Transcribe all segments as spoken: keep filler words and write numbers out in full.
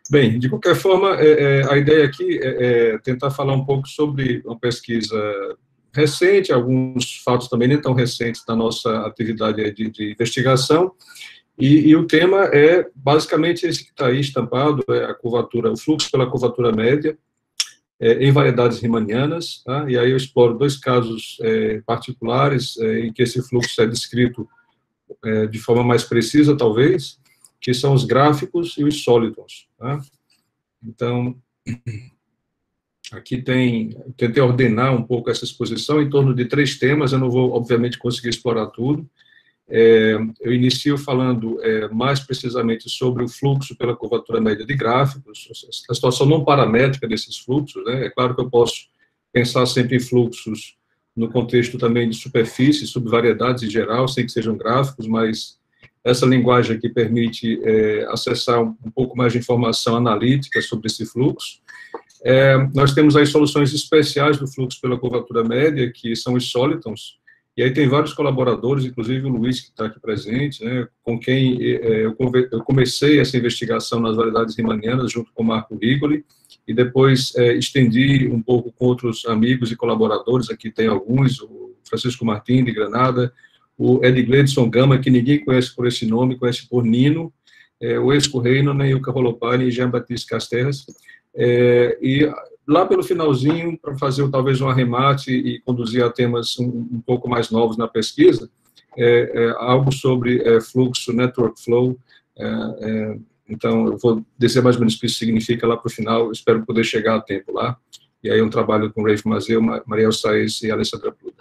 Bem, de qualquer forma, é, é, a ideia aqui é, é tentar falar um pouco sobre uma pesquisa recente, alguns fatos também nem tão recentes da nossa atividade de, de investigação, e, e o tema é basicamente esse que está aí estampado, é a curvatura, o fluxo pela curvatura média, é, em variedades riemannianas, tá? E aí eu exploro dois casos é, particulares é, em que esse fluxo é descrito é, de forma mais precisa, talvez, que são os gráficos e os sólitons, tá? Então, aqui tem, tentei ordenar um pouco essa exposição em torno de três temas, eu não vou, obviamente, conseguir explorar tudo. É, eu inicio falando é, mais precisamente sobre o fluxo pela curvatura média de gráficos, a situação não paramétrica desses fluxos, né? É claro que eu posso pensar sempre em fluxos no contexto também de superfície, subvariedades em geral, sem que sejam gráficos, mas essa linguagem aqui permite é, acessar um, um pouco mais de informação analítica sobre esse fluxo. É, nós temos aí soluções especiais do fluxo pela curvatura média, que são os sólitons, e aí tem vários colaboradores, inclusive o Luiz, que está aqui presente, né, com quem é, eu, eu comecei essa investigação nas variedades riemannianas, junto com o Marco Rigoli, e depois é, estendi um pouco com outros amigos e colaboradores, aqui tem alguns, o Francisco Martins, de Granada, o Ed Gledson Gama, que ninguém conhece por esse nome, conhece por Nino, é, o Esco Reino, né, Ilka Rolopani e Jean-Baptiste Casterras, é, e lá pelo finalzinho, para fazer talvez um arremate e conduzir a temas um, um pouco mais novos na pesquisa, é, é, algo sobre é, fluxo, network flow, é, é, então eu vou dizer mais ou menos o que isso significa lá para o final, espero poder chegar a tempo lá, e aí um trabalho com Rafe Mazeu, Mariel Saez e Alessandra Pluga.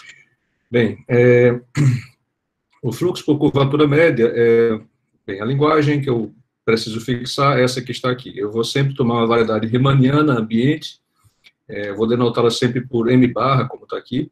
Bem, é, o fluxo por curvatura média, é, bem, a linguagem que eu preciso fixar essa que está aqui. Eu vou sempre tomar uma variedade riemanniana ambiente, é, vou denotá-la sempre por M barra, como está aqui,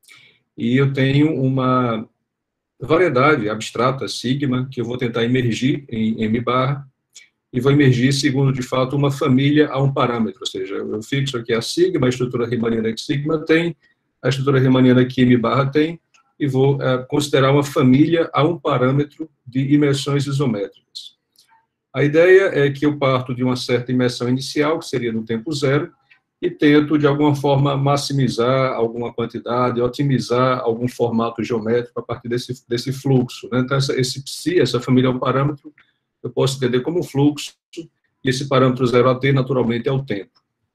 e eu tenho uma variedade abstrata, sigma, que eu vou tentar emergir em M barra, e vou emergir segundo, de fato, uma família a um parâmetro, ou seja, eu fixo aqui a sigma, a estrutura riemanniana que sigma tem, a estrutura riemanniana que M barra tem, e vou é, considerar uma família a um parâmetro de imersões isométricas. A ideia é que eu parto de uma certa imersão inicial, que seria no tempo zero, e tento, de alguma forma, maximizar alguma quantidade, otimizar algum formato geométrico a partir desse, desse fluxo, né? Então, essa, esse psi, essa família é um parâmetro, eu posso entender como fluxo, e esse parâmetro zero a t, naturalmente, é o tempo.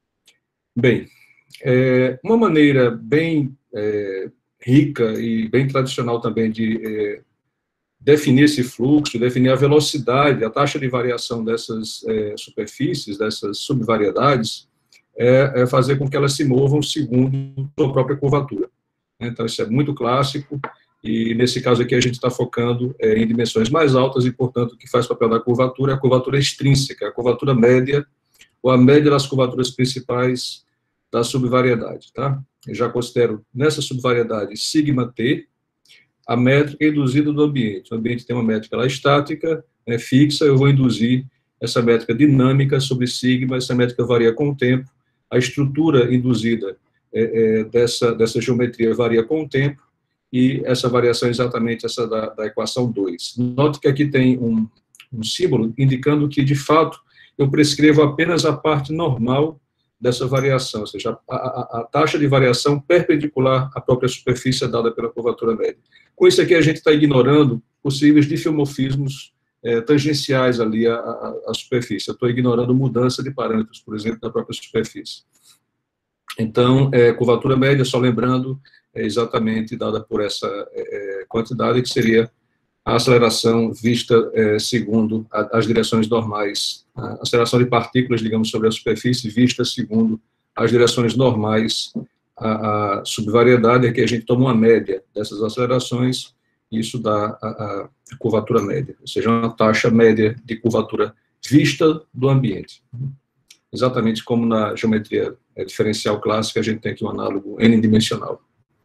Bem, é, uma maneira bem é, rica e bem tradicional também de é, definir esse fluxo, definir a velocidade, a taxa de variação dessas é, superfícies, dessas subvariedades, é, é fazer com que elas se movam segundo a sua própria curvatura. Então, isso é muito clássico, e nesse caso aqui a gente está focando é, em dimensões mais altas, e, portanto, o que faz papel da curvatura é a curvatura extrínseca, a curvatura média, ou a média das curvaturas principais da subvariedade, tá? Eu já considero nessa subvariedade sigma t, a métrica induzida do ambiente. O ambiente tem uma métrica lá estática, é, fixa, eu vou induzir essa métrica dinâmica sobre sigma, essa métrica varia com o tempo, a estrutura induzida é, é, dessa, dessa geometria varia com o tempo, e essa variação é exatamente essa da, da equação dois. Note que aqui tem um, um símbolo indicando que, de fato, eu prescrevo apenas a parte normal dessa variação, ou seja, a, a, a taxa de variação perpendicular à própria superfície dada pela curvatura média. Com isso aqui, a gente está ignorando possíveis diffeomorfismos é, tangenciais ali à, à, à superfície. Eu estou ignorando mudança de parâmetros, por exemplo, da própria superfície. Então, é, curvatura média, só lembrando, é exatamente dada por essa é, quantidade, que seria a aceleração vista é, segundo a, as direções normais, a aceleração de partículas, digamos, sobre a superfície, vista segundo as direções normais. A, a subvariedade é que a gente toma uma média dessas acelerações, e isso dá a, a curvatura média, ou seja, uma taxa média de curvatura vista do ambiente. Exatamente como na geometria diferencial clássica, a gente tem aqui um análogo n-dimensional.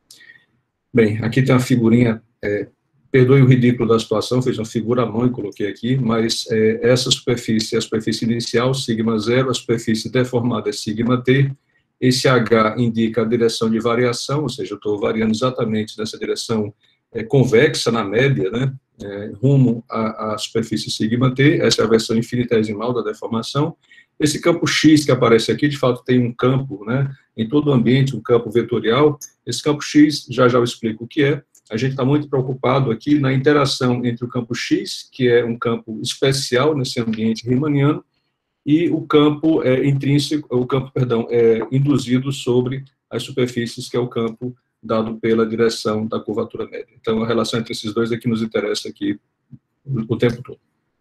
Bem, aqui tem uma figurinha, é, perdoe o ridículo da situação, fiz uma figura à mão e coloquei aqui, mas é, essa superfície é a superfície inicial, sigma zero, a superfície deformada é sigma t, esse H indica a direção de variação, ou seja, eu estou variando exatamente nessa direção é, convexa na média, né, é, rumo à, à superfície sigma t, essa é a versão infinitesimal da deformação. Esse campo X que aparece aqui, de fato, tem um campo, né, em todo o ambiente, um campo vetorial. Esse campo X, já já eu explico o que é. A gente está muito preocupado aqui na interação entre o campo X, que é um campo especial nesse ambiente riemanniano, e o campo é, intrínseco, o campo, perdão, é, induzido sobre as superfícies, que é o campo dado pela direção da curvatura média. Então, a relação entre esses dois é que nos interessa aqui o tempo todo.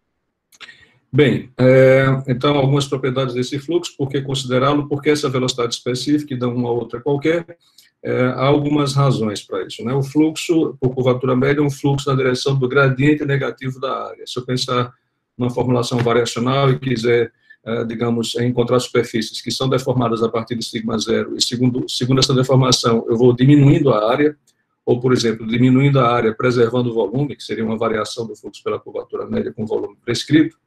Bem, é, então, algumas propriedades desse fluxo, por que considerá-lo? Porque essa velocidade específica, e dá uma outra qualquer, é, há algumas razões para isso, né? O fluxo, por curvatura média, é um fluxo na direção do gradiente negativo da área. Se eu pensar numa formulação variacional e quiser, é, digamos, encontrar superfícies que são deformadas a partir de sigma zero, e segundo, segundo essa deformação, eu vou diminuindo a área, ou, por exemplo, diminuindo a área, preservando o volume, que seria uma variação do fluxo pela curvatura média com volume prescrito.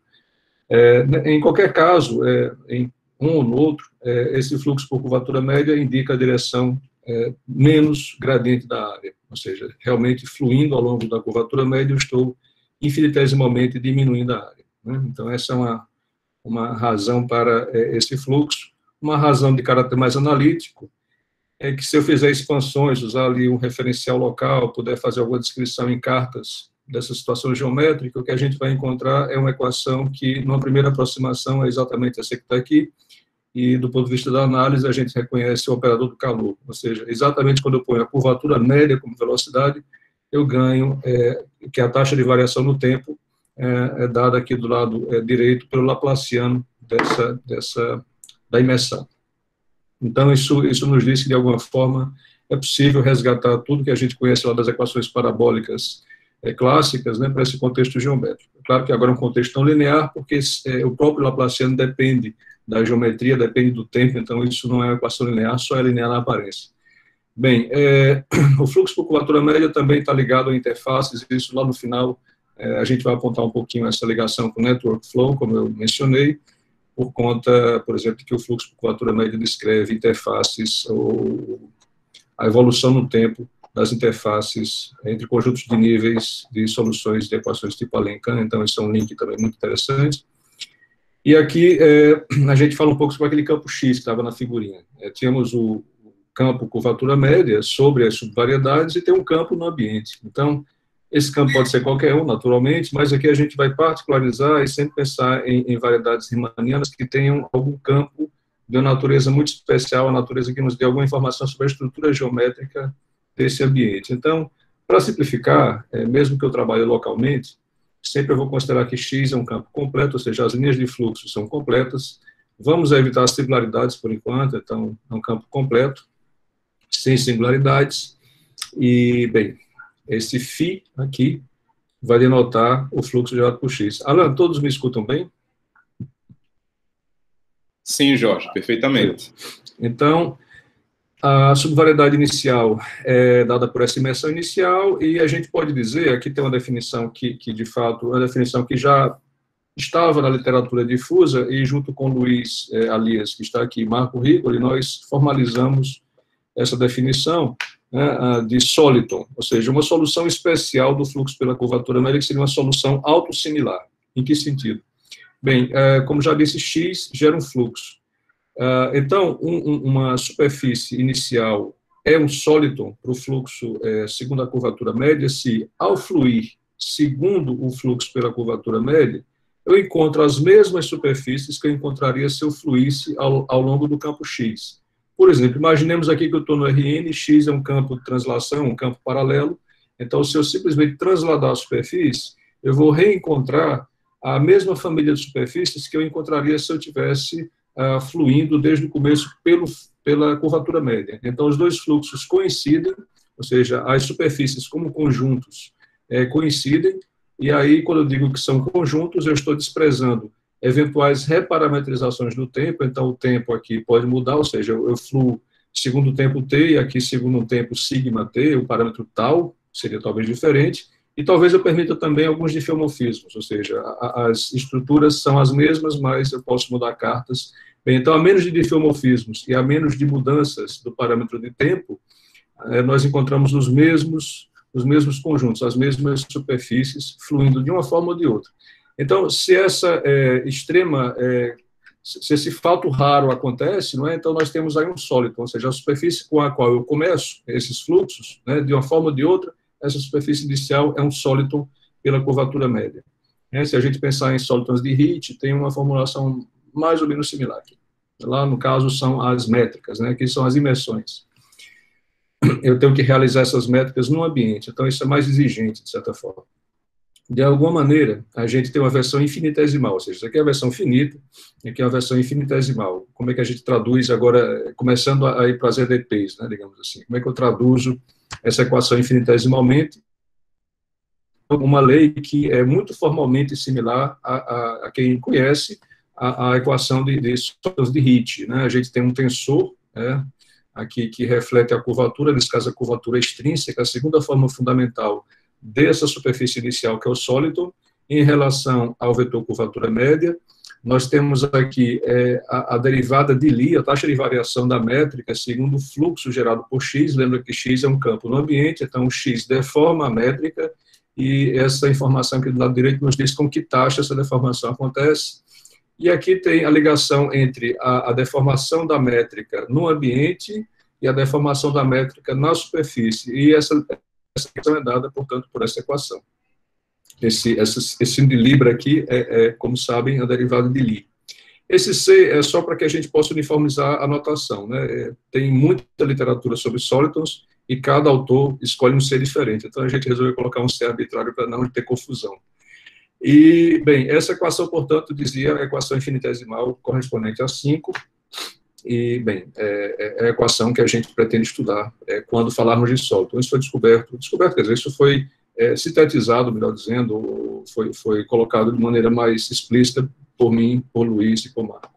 É, em qualquer caso, é, em um ou no outro, é, esse fluxo por curvatura média indica a direção é, menos gradiente da área, ou seja, realmente fluindo ao longo da curvatura média, eu estou infinitesimalmente diminuindo a área, né? Então, essa é uma, uma razão para é, esse fluxo. Uma razão de caráter mais analítico é que, se eu fizer expansões, usar ali um referencial local, puder fazer alguma descrição em cartas dessa situação geométrica, o que a gente vai encontrar é uma equação que, numa primeira aproximação, é exatamente essa que está aqui, e, do ponto de vista da análise, a gente reconhece o operador do calor, ou seja, exatamente quando eu ponho a curvatura média como velocidade, eu ganho é, que a taxa de variação no tempo é, é dada aqui do lado é, direito pelo Laplaciano dessa, dessa, da imersão. Então, isso, isso nos diz que, de alguma forma, é possível resgatar tudo que a gente conhece lá das equações parabólicas É, clássicas, né, para esse contexto geométrico. Claro que agora é um contexto não linear, porque é, o próprio Laplaciano depende da geometria, depende do tempo, então isso não é uma equação linear, só é linear na aparência. Bem, é, o fluxo por curvatura média também está ligado a interfaces, e isso lá no final é, a gente vai apontar um pouquinho essa ligação com o network flow, como eu mencionei, por conta, por exemplo, que o fluxo por curvatura média descreve interfaces, ou a evolução no tempo das interfaces entre conjuntos de níveis de soluções de equações tipo Alencã, então esse é um link também muito interessante. E aqui é, a gente fala um pouco sobre aquele campo X que estava na figurinha. É, tínhamos o campo curvatura média sobre as subvariedades e tem um campo no ambiente. Então, esse campo pode ser qualquer um, naturalmente, mas aqui a gente vai particularizar e sempre pensar em, em variedades riemannianas que tenham algum campo de uma natureza muito especial, a natureza que nos dê alguma informação sobre a estrutura geométrica desse ambiente. Então, para simplificar, é, mesmo que eu trabalhe localmente, sempre eu vou considerar que X é um campo completo, ou seja, as linhas de fluxo são completas. Vamos evitar as singularidades por enquanto, então é um campo completo, sem singularidades. E, bem, esse φ aqui vai denotar o fluxo gerado por X. Alan, todos me escutam bem? Sim, Jorge, perfeitamente. Então, a subvariedade inicial é dada por essa imersão inicial, e a gente pode dizer, aqui tem uma definição que, que de fato, é uma definição que já estava na literatura difusa, e junto com Luiz é, Alias, que está aqui, Marco Rigoli, nós formalizamos essa definição, né, de Soliton, ou seja, uma solução especial do fluxo pela curvatura média, que seria uma solução autossimilar. Em que sentido? Bem, é, como já disse, X gera um fluxo. Uh, então, um, um, uma superfície inicial é um soliton para o fluxo é, segundo a curvatura média se, ao fluir segundo o fluxo pela curvatura média, eu encontro as mesmas superfícies que eu encontraria se eu fluísse ao, ao longo do campo X. Por exemplo, imaginemos aqui que eu estou no R N, X é um campo de translação, um campo paralelo, então, se eu simplesmente transladar a superfície, eu vou reencontrar a mesma família de superfícies que eu encontraria se eu tivesse Uh, fluindo desde o começo pelo, pela curvatura média. Então, os dois fluxos coincidem, ou seja, as superfícies como conjuntos é, coincidem, e aí, quando eu digo que são conjuntos, eu estou desprezando eventuais reparametrizações do tempo, então o tempo aqui pode mudar, ou seja, eu, eu fluo segundo o tempo t, e aqui segundo o tempo sigma t, o parâmetro tal seria talvez diferente, e talvez eu permita também alguns diffeomorfismos, ou seja, a, as estruturas são as mesmas, mas eu posso mudar cartas. Bem, então, a menos de diffeomorfismos e a menos de mudanças do parâmetro de tempo, nós encontramos os mesmos, os mesmos conjuntos, as mesmas superfícies, fluindo de uma forma ou de outra. Então, se essa é, extrema, é, se esse fato raro acontece, não é? Então nós temos aí um sólido, ou seja, a superfície com a qual eu começo esses fluxos, né, de uma forma ou de outra, essa superfície inicial é um sólido pela curvatura média. É, se a gente pensar em sólitons de Hitt, tem uma formulação mais ou menos similar aqui. Lá, no caso, são as métricas, né, que são as imersões. Eu tenho que realizar essas métricas no ambiente, então isso é mais exigente, de certa forma. De alguma maneira, a gente tem uma versão infinitesimal, ou seja, isso aqui é a versão finita, e aqui é a versão infinitesimal. Como é que a gente traduz agora, começando a ir para as E D Ps, né, digamos assim, como é que eu traduzo essa equação infinitesimalmente? Uma lei que é muito formalmente similar a, a, a quem conhece a, a equação de, de sólidos de Hitt, né? A gente tem um tensor, né, aqui que reflete a curvatura, nesse caso a curvatura extrínseca, a segunda forma fundamental dessa superfície inicial, que é o sólido, em relação ao vetor curvatura média. Nós temos aqui é, a, a derivada de Lie, a taxa de variação da métrica, segundo o fluxo gerado por x. Lembra que x é um campo no ambiente, então o x deforma a métrica, e essa informação aqui do lado direito nos diz com que taxa essa deformação acontece. E aqui tem a ligação entre a, a deformação da métrica no ambiente e a deformação da métrica na superfície. E essa, essa equação é dada, portanto, por essa equação. Esse, esse, esse signo de Libra aqui é, é, como sabem, a derivada de Lie. Esse C é só para que a gente possa uniformizar a notação, né? É, tem muita literatura sobre sólitons e cada autor escolhe um C diferente. Então, a gente resolveu colocar um C arbitrário para não ter confusão. E, bem, essa equação, portanto, dizia a equação infinitesimal correspondente a cinco, e, bem, é, é a equação que a gente pretende estudar é, quando falarmos de sólido. Isso foi descoberto, descoberto, quer dizer, isso foi é, sintetizado, melhor dizendo, foi, foi colocado de maneira mais explícita por mim, por Luiz e por Marco.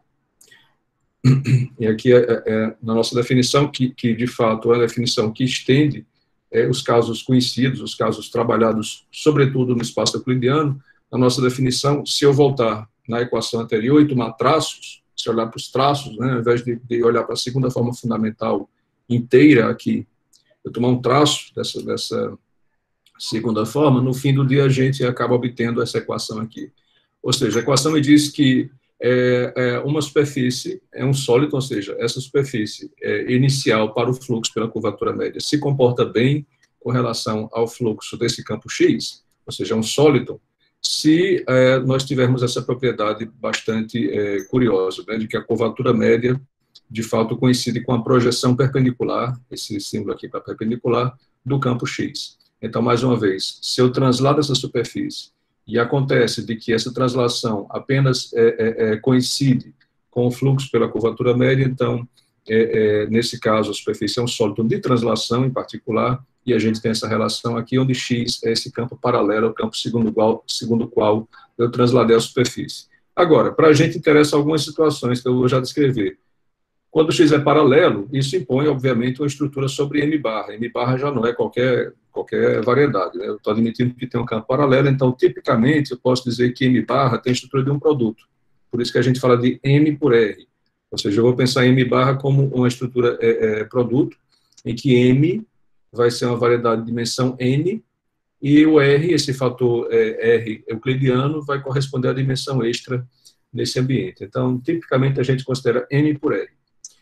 E aqui, é, é, na nossa definição, que, que de fato é a definição que estende é, os casos conhecidos, os casos trabalhados, sobretudo no espaço euclidiano. Na nossa definição, se eu voltar na equação anterior e tomar traços, se olhar para os traços, né, ao invés de, de olhar para a segunda forma fundamental inteira aqui, eu tomar um traço dessa, dessa segunda forma, no fim do dia a gente acaba obtendo essa equação aqui. Ou seja, a equação me diz que é, é uma superfície é um sólido, ou seja, essa superfície é, inicial para o fluxo pela curvatura média se comporta bem com relação ao fluxo desse campo X, ou seja, é um sólido, se é, nós tivermos essa propriedade bastante é, curiosa, né, de que a curvatura média, de fato, coincide com a projeção perpendicular, esse símbolo aqui para perpendicular, do campo X. Então, mais uma vez, se eu translado essa superfície e acontece de que essa translação apenas é, é, é, coincide com o fluxo pela curvatura média, então, é, é, nesse caso, a superfície é um sólido de translação, em particular, e a gente tem essa relação aqui, onde X é esse campo paralelo ao campo segundo o qual, segundo qual eu transladei a superfície. Agora, para a gente interessa algumas situações que eu vou já descrever. Quando X é paralelo, isso impõe, obviamente, uma estrutura sobre M barra. M barra já não é qualquer, qualquer variedade, né? Eu estou admitindo que tem um campo paralelo, então, tipicamente, eu posso dizer que M barra tem a estrutura de um produto. Por isso que a gente fala de M por R. Ou seja, eu vou pensar em M barra como uma estrutura é, é, produto, em que M vai ser uma variedade de dimensão N, e o R, esse fator é, R euclidiano, vai corresponder à dimensão extra nesse ambiente. Então, tipicamente, a gente considera M por R.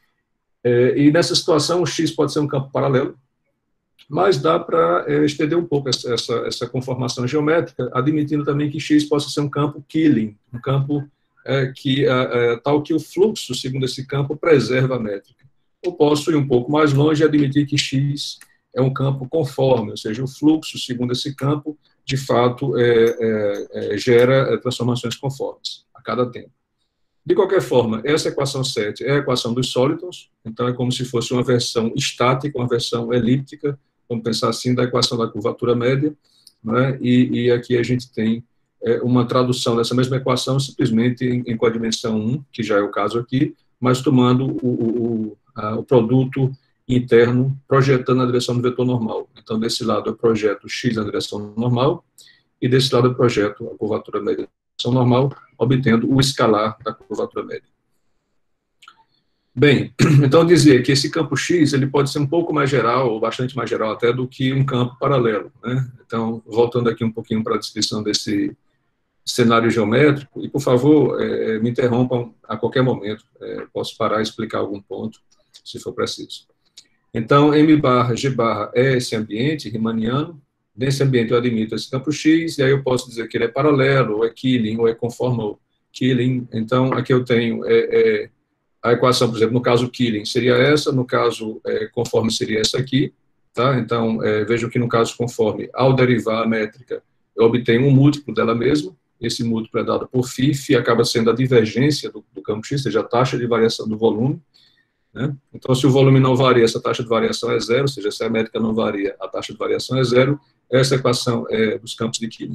É, e nessa situação, o X pode ser um campo paralelo, mas dá para é, estender um pouco essa, essa, essa conformação geométrica, admitindo também que X possa ser um campo Killing, um campo é, que, é, é, tal que o fluxo, segundo esse campo, preserva a métrica. Ou posso ir um pouco mais longe e admitir que X é um campo conforme, ou seja, o fluxo, segundo esse campo, de fato, é, é, é, gera transformações conformes a cada tempo. De qualquer forma, essa equação sete é a equação dos sólitons, então é como se fosse uma versão estática, uma versão elíptica, vamos pensar assim, da equação da curvatura média, né? e, e aqui a gente tem é, uma tradução dessa mesma equação simplesmente em, em codimensão um, que já é o caso aqui, mas tomando o, o, a, o produto interno, projetando na direção do vetor normal. Então, desse lado eu projeto X na direção normal, e desse lado eu projeto a curvatura média na direção normal, obtendo o escalar da curvatura média. Bem, então dizer que esse campo X ele pode ser um pouco mais geral, ou bastante mais geral até, do que um campo paralelo, né? Então, voltando aqui um pouquinho para a descrição desse cenário geométrico, e por favor, é, me interrompam a qualquer momento, é, posso parar e explicar algum ponto, se for preciso. Então, M barra G barra é esse ambiente riemanniano. Nesse ambiente eu admito esse campo X, e aí eu posso dizer que ele é paralelo, ou é Killing, ou é conformal Killing. Então, aqui eu tenho é, é, a equação, por exemplo, no caso Killing seria essa, no caso é, conforme seria essa aqui, tá? Então, é, vejam que no caso conforme, ao derivar a métrica, eu obtenho um múltiplo dela mesma, esse múltiplo é dado por φ, φ acaba sendo a divergência do, do campo X, ou seja, a taxa de variação do volume, né? Então, se o volume não varia, essa taxa de variação é zero, ou seja, se a métrica não varia, a taxa de variação é zero, essa equação é dos campos de Killing.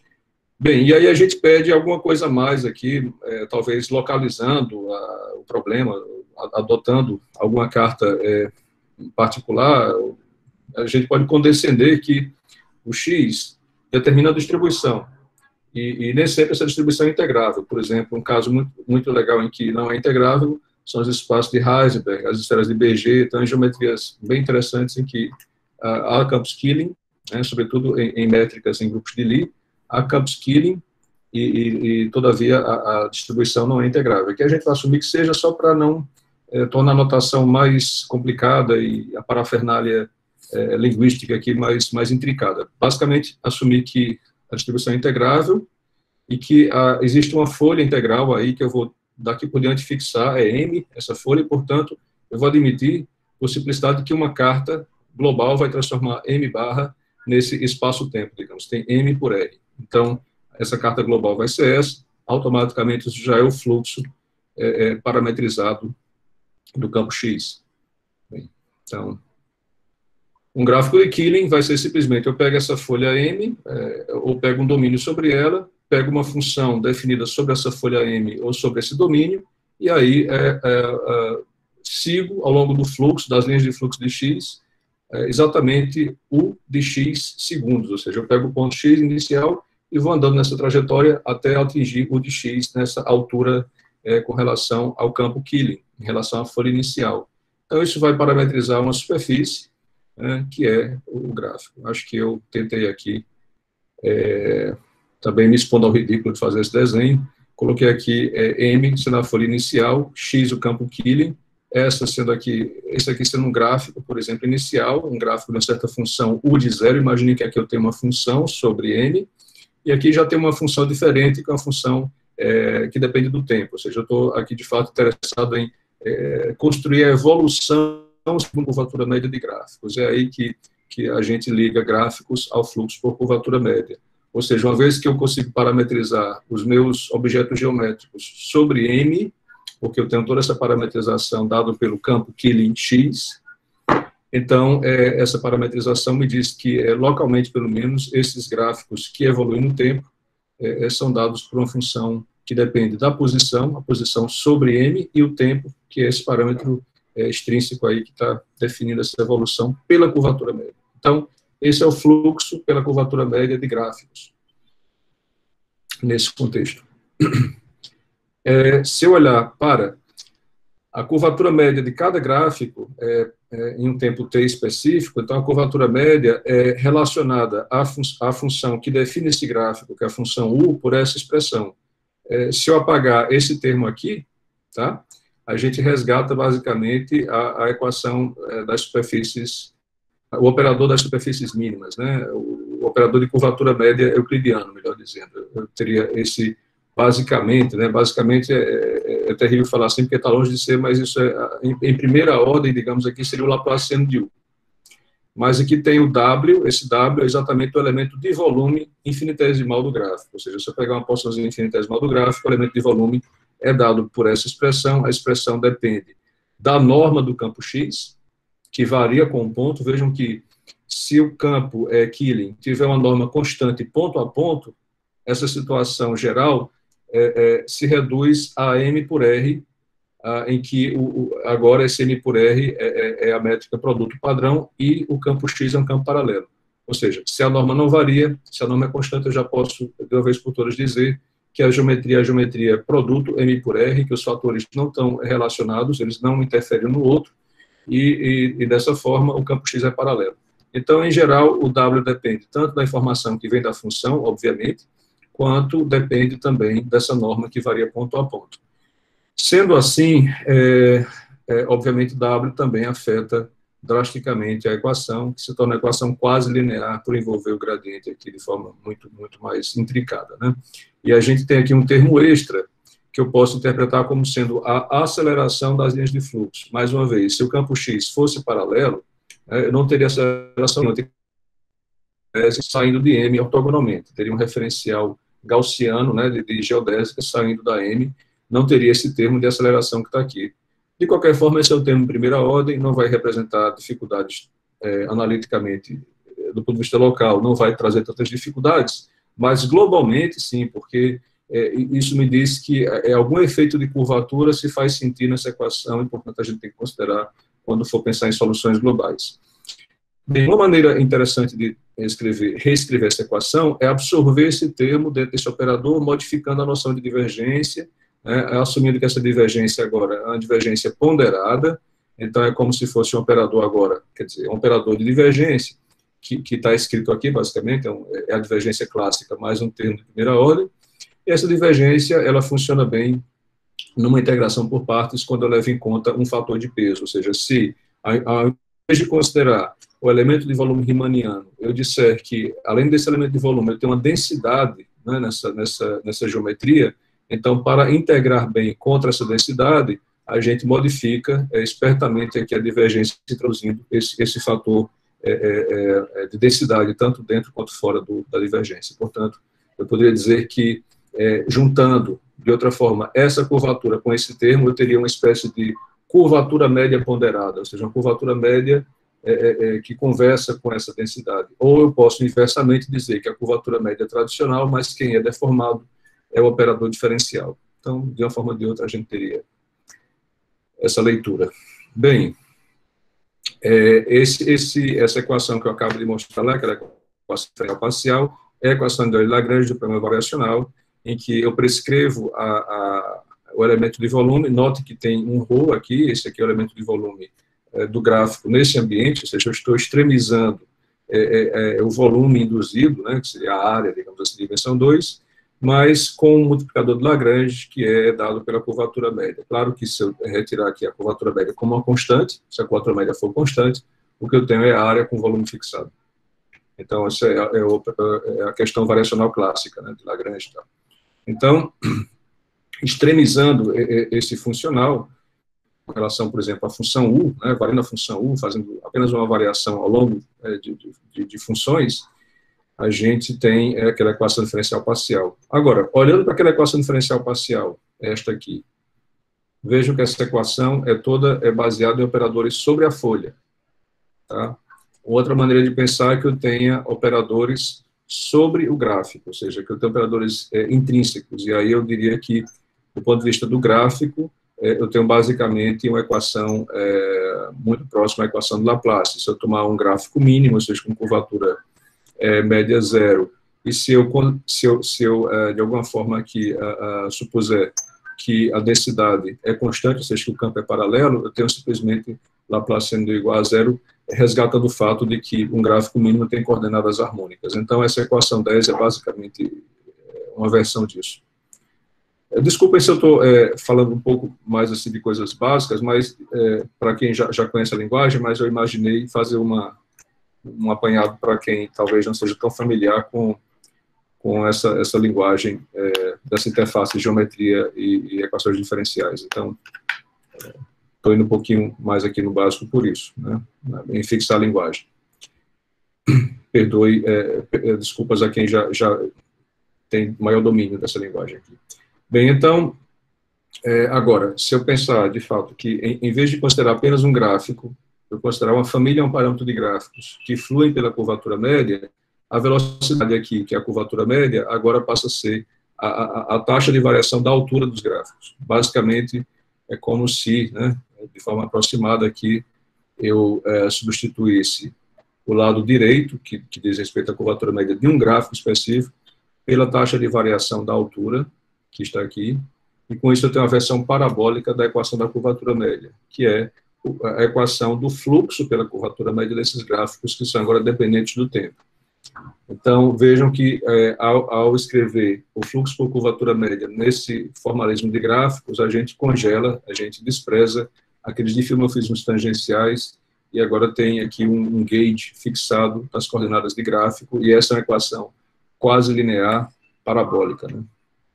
Bem, e aí a gente pede alguma coisa a mais aqui, é, talvez localizando a, o problema, adotando alguma carta é, particular, a gente pode condescender que o X determina a distribuição, e, e nem sempre essa distribuição é integrável. Por exemplo, um caso muito, muito legal em que não é integrável são os espaços de Heisenberg, as esferas de B G, então, em geometrias bem interessantes em que uh, há campos Killing, né, sobretudo em, em métricas em grupos de Lie, há campos Killing, e, e, e todavia a, a distribuição não é integrável. Aqui a gente vai assumir que seja só para não é, tornar a notação mais complicada e a parafernália é, linguística aqui mais, mais intricada. Basicamente, assumir que a distribuição é integrável e que a, existe uma folha integral aí que eu vou daqui por diante fixar, é M, essa folha, e, portanto, eu vou admitir, por simplicidade, que uma carta global vai transformar M barra nesse espaço-tempo, digamos, tem M por R. Então, essa carta global vai ser essa, automaticamente isso já é o fluxo é, é, parametrizado do campo X. Bem, então, um gráfico de Killing vai ser simplesmente, eu pego essa folha M, é, ou pego um domínio sobre ela, pego uma função definida sobre essa folha M ou sobre esse domínio, e aí é, é, é, sigo ao longo do fluxo, das linhas de fluxo de X, é, exatamente o de X segundos, ou seja, eu pego o ponto X inicial e vou andando nessa trajetória até atingir o de X nessa altura é, com relação ao campo Killing, em relação à folha inicial. Então, isso vai parametrizar uma superfície, é, que é o gráfico. Acho que eu tentei aqui, é, também me expondo ao ridículo de fazer esse desenho, coloquei aqui é, M sendo a folha inicial, X o campo Killing, essa sendo aqui, esse aqui sendo um gráfico, por exemplo, inicial, um gráfico de uma certa função U de zero, imagine que aqui eu tenho uma função sobre M, e aqui já tem uma função diferente, que é uma função é, que depende do tempo, ou seja, eu estou aqui de fato interessado em é, construir a evolução segundo curvatura média de gráficos, é aí que, que a gente liga gráficos ao fluxo por curvatura média. Ou seja, uma vez que eu consigo parametrizar os meus objetos geométricos sobre M, porque eu tenho toda essa parametrização dada pelo campo Killing X, então, é, essa parametrização me diz que, é, localmente, pelo menos, esses gráficos que evoluem no tempo é, são dados por uma função que depende da posição, a posição sobre M, e o tempo, que é esse parâmetro é, extrínseco aí que está definindo essa evolução pela curvatura média. Então, esse é o fluxo pela curvatura média de gráficos, nesse contexto. É, se eu olhar para a curvatura média de cada gráfico é, é, em um tempo t específico, então a curvatura média é relacionada à, fun à função que define esse gráfico, que é a função U, por essa expressão. É, se eu apagar esse termo aqui, tá, a gente resgata basicamente a, a equação é, das superfícies, o operador das superfícies mínimas, né, o, o operador de curvatura média euclidiano, melhor dizendo. Eu teria esse, basicamente, né, basicamente é, é, é terrível falar assim, porque está longe de ser, mas isso é, em, em primeira ordem, digamos aqui, seria o Laplaciano de U. Mas aqui tem o W, esse W é exatamente o elemento de volume infinitesimal do gráfico, ou seja, se eu pegar uma porçãozinha infinitesimal do gráfico, o elemento de volume é dado por essa expressão, a expressão depende da norma do campo X, que varia com um ponto. Vejam que se o campo é Killing tiver uma norma constante ponto a ponto, essa situação geral é, é, se reduz a M por R, ah, em que o, o, agora esse M por R é, é, é a métrica produto padrão e o campo X é um campo paralelo. Ou seja, se a norma não varia, se a norma é constante, eu já posso, de uma vez por todas, dizer que a geometria é a geometria produto M por R, que os fatores não estão relacionados, eles não interferem no outro, e, e, e dessa forma o campo X é paralelo. Então, em geral, o W depende tanto da informação que vem da função, obviamente, quanto depende também dessa norma que varia ponto a ponto. Sendo assim, é, é, obviamente, W também afeta drasticamente a equação, que se torna uma equação quase linear por envolver o gradiente aqui de forma muito, muito mais intricada, né? E a gente tem aqui um termo extra, que eu posso interpretar como sendo a aceleração das linhas de fluxo. Mais uma vez, se o campo X fosse paralelo, né, eu não teria aceleração, eu teria saindo de M ortogonalmente, teria um referencial gaussiano, né, de, de geodésica saindo da M, não teria esse termo de aceleração que está aqui. De qualquer forma, esse é o termo de primeira ordem, não vai representar dificuldades é, analiticamente, do ponto de vista local, não vai trazer tantas dificuldades, mas globalmente, sim, porque é, isso me diz que é, algum efeito de curvatura se faz sentir nessa equação, e, portanto, a gente tem que considerar quando for pensar em soluções globais. Bem, uma maneira interessante de escrever, reescrever essa equação é absorver esse termo dentro desse operador, modificando a noção de divergência, né, assumindo que essa divergência agora é uma divergência ponderada, então é como se fosse um operador agora, quer dizer, um operador de divergência, que está escrito aqui, basicamente, é, um, é a divergência clássica, mais um termo de primeira ordem, e essa divergência, ela funciona bem numa integração por partes, quando eu levo em conta um fator de peso, ou seja, se, ao invés de considerar o elemento de volume riemanniano, eu disser que, além desse elemento de volume, eu tenho uma densidade, né, nessa, nessa, nessa geometria, então, para integrar bem contra essa densidade, a gente modifica é, espertamente aqui a divergência, introduzindo esse, esse fator é, é, é, de densidade, tanto dentro quanto fora do, da divergência. Portanto, eu poderia dizer que, é, juntando, de outra forma, essa curvatura com esse termo, eu teria uma espécie de curvatura média ponderada, ou seja, uma curvatura média é, é, que conversa com essa densidade. Ou eu posso, inversamente, dizer que a curvatura média é tradicional, mas quem é deformado é o operador diferencial. Então, de uma forma ou de outra, a gente teria essa leitura. Bem, é, esse, esse, essa equação que eu acabo de mostrar lá, que era a equação diferencial parcial, é a equação de Euler-Lagrange do problema variacional, em que eu prescrevo a, a, o elemento de volume. Note que tem um ρ aqui, esse aqui é o elemento de volume é, do gráfico nesse ambiente, ou seja, eu estou extremizando é, é, é, o volume induzido, né, que seria a área, digamos assim, de dimensão dois, mas com um multiplicador de Lagrange, que é dado pela curvatura média. Claro que se eu retirar aqui a curvatura média como uma constante, se a curvatura média for constante, o que eu tenho é a área com volume fixado. Então, essa é a, é a questão variacional clássica, né, de Lagrange. Tá? Então, extremizando esse funcional, com relação, por exemplo, à função U, né, variando a função U, fazendo apenas uma variação ao longo é, de, de, de funções, a gente tem é, aquela equação diferencial parcial. Agora, olhando para aquela equação diferencial parcial, esta aqui, vejam que essa equação é toda é baseada em operadores sobre a folha. Tá? Outra maneira de pensar é que eu tenha operadores sobre o gráfico, ou seja, que eu tenho operadores é, intrínsecos, e aí eu diria que, do ponto de vista do gráfico, é, eu tenho basicamente uma equação é, muito próxima à equação de Laplace. Se eu tomar um gráfico mínimo, ou seja, com curvatura É, média zero, e se eu, se eu, se eu uh, de alguma forma aqui uh, uh, supuser que a densidade é constante, ou seja, que o campo é paralelo, eu tenho simplesmente Laplace sendo igual a zero, resgatando o fato de que um gráfico mínimo tem coordenadas harmônicas. Então, essa equação dez é basicamente uma versão disso. Desculpem se eu estou é, falando um pouco mais assim de coisas básicas, mas é, para quem já, já conhece a linguagem, mas eu imaginei fazer uma um apanhado para quem talvez não seja tão familiar com, com essa, essa linguagem é, dessa interface de geometria e, e equações diferenciais. Então, estou é, indo um pouquinho mais aqui no básico por isso, né, em fixar a linguagem. Perdoe, é, é, desculpas a quem já, já tem maior domínio dessa linguagem aqui. Bem, então, é, agora, se eu pensar, de fato, que em, em vez de considerar apenas um gráfico, eu considerar uma família, um parâmetro de gráficos que fluem pela curvatura média, a velocidade aqui, que é a curvatura média, agora passa a ser a, a, a taxa de variação da altura dos gráficos. Basicamente, é como se, né, de forma aproximada aqui, eu é, substituísse o lado direito, que, que diz respeito à curvatura média de um gráfico específico, pela taxa de variação da altura, que está aqui, e com isso eu tenho a versão parabólica da equação da curvatura média, que é a equação do fluxo pela curvatura média desses gráficos, que são agora dependentes do tempo. Então, vejam que, é, ao, ao escrever o fluxo por curvatura média nesse formalismo de gráficos, a gente congela, a gente despreza aqueles diffeomorfismos tangenciais, e agora tem aqui um, um gauge fixado nas coordenadas de gráfico, e essa é uma equação quase linear parabólica, né?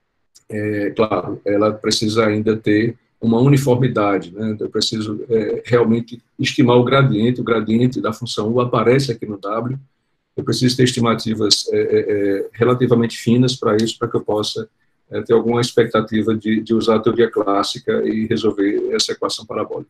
É, claro, ela precisa ainda ter uma uniformidade, né? Eu preciso é, realmente estimar o gradiente, o gradiente da função U aparece aqui no W, eu preciso ter estimativas é, é, relativamente finas para isso, para que eu possa é, ter alguma expectativa de, de usar a teoria clássica e resolver essa equação parabólica.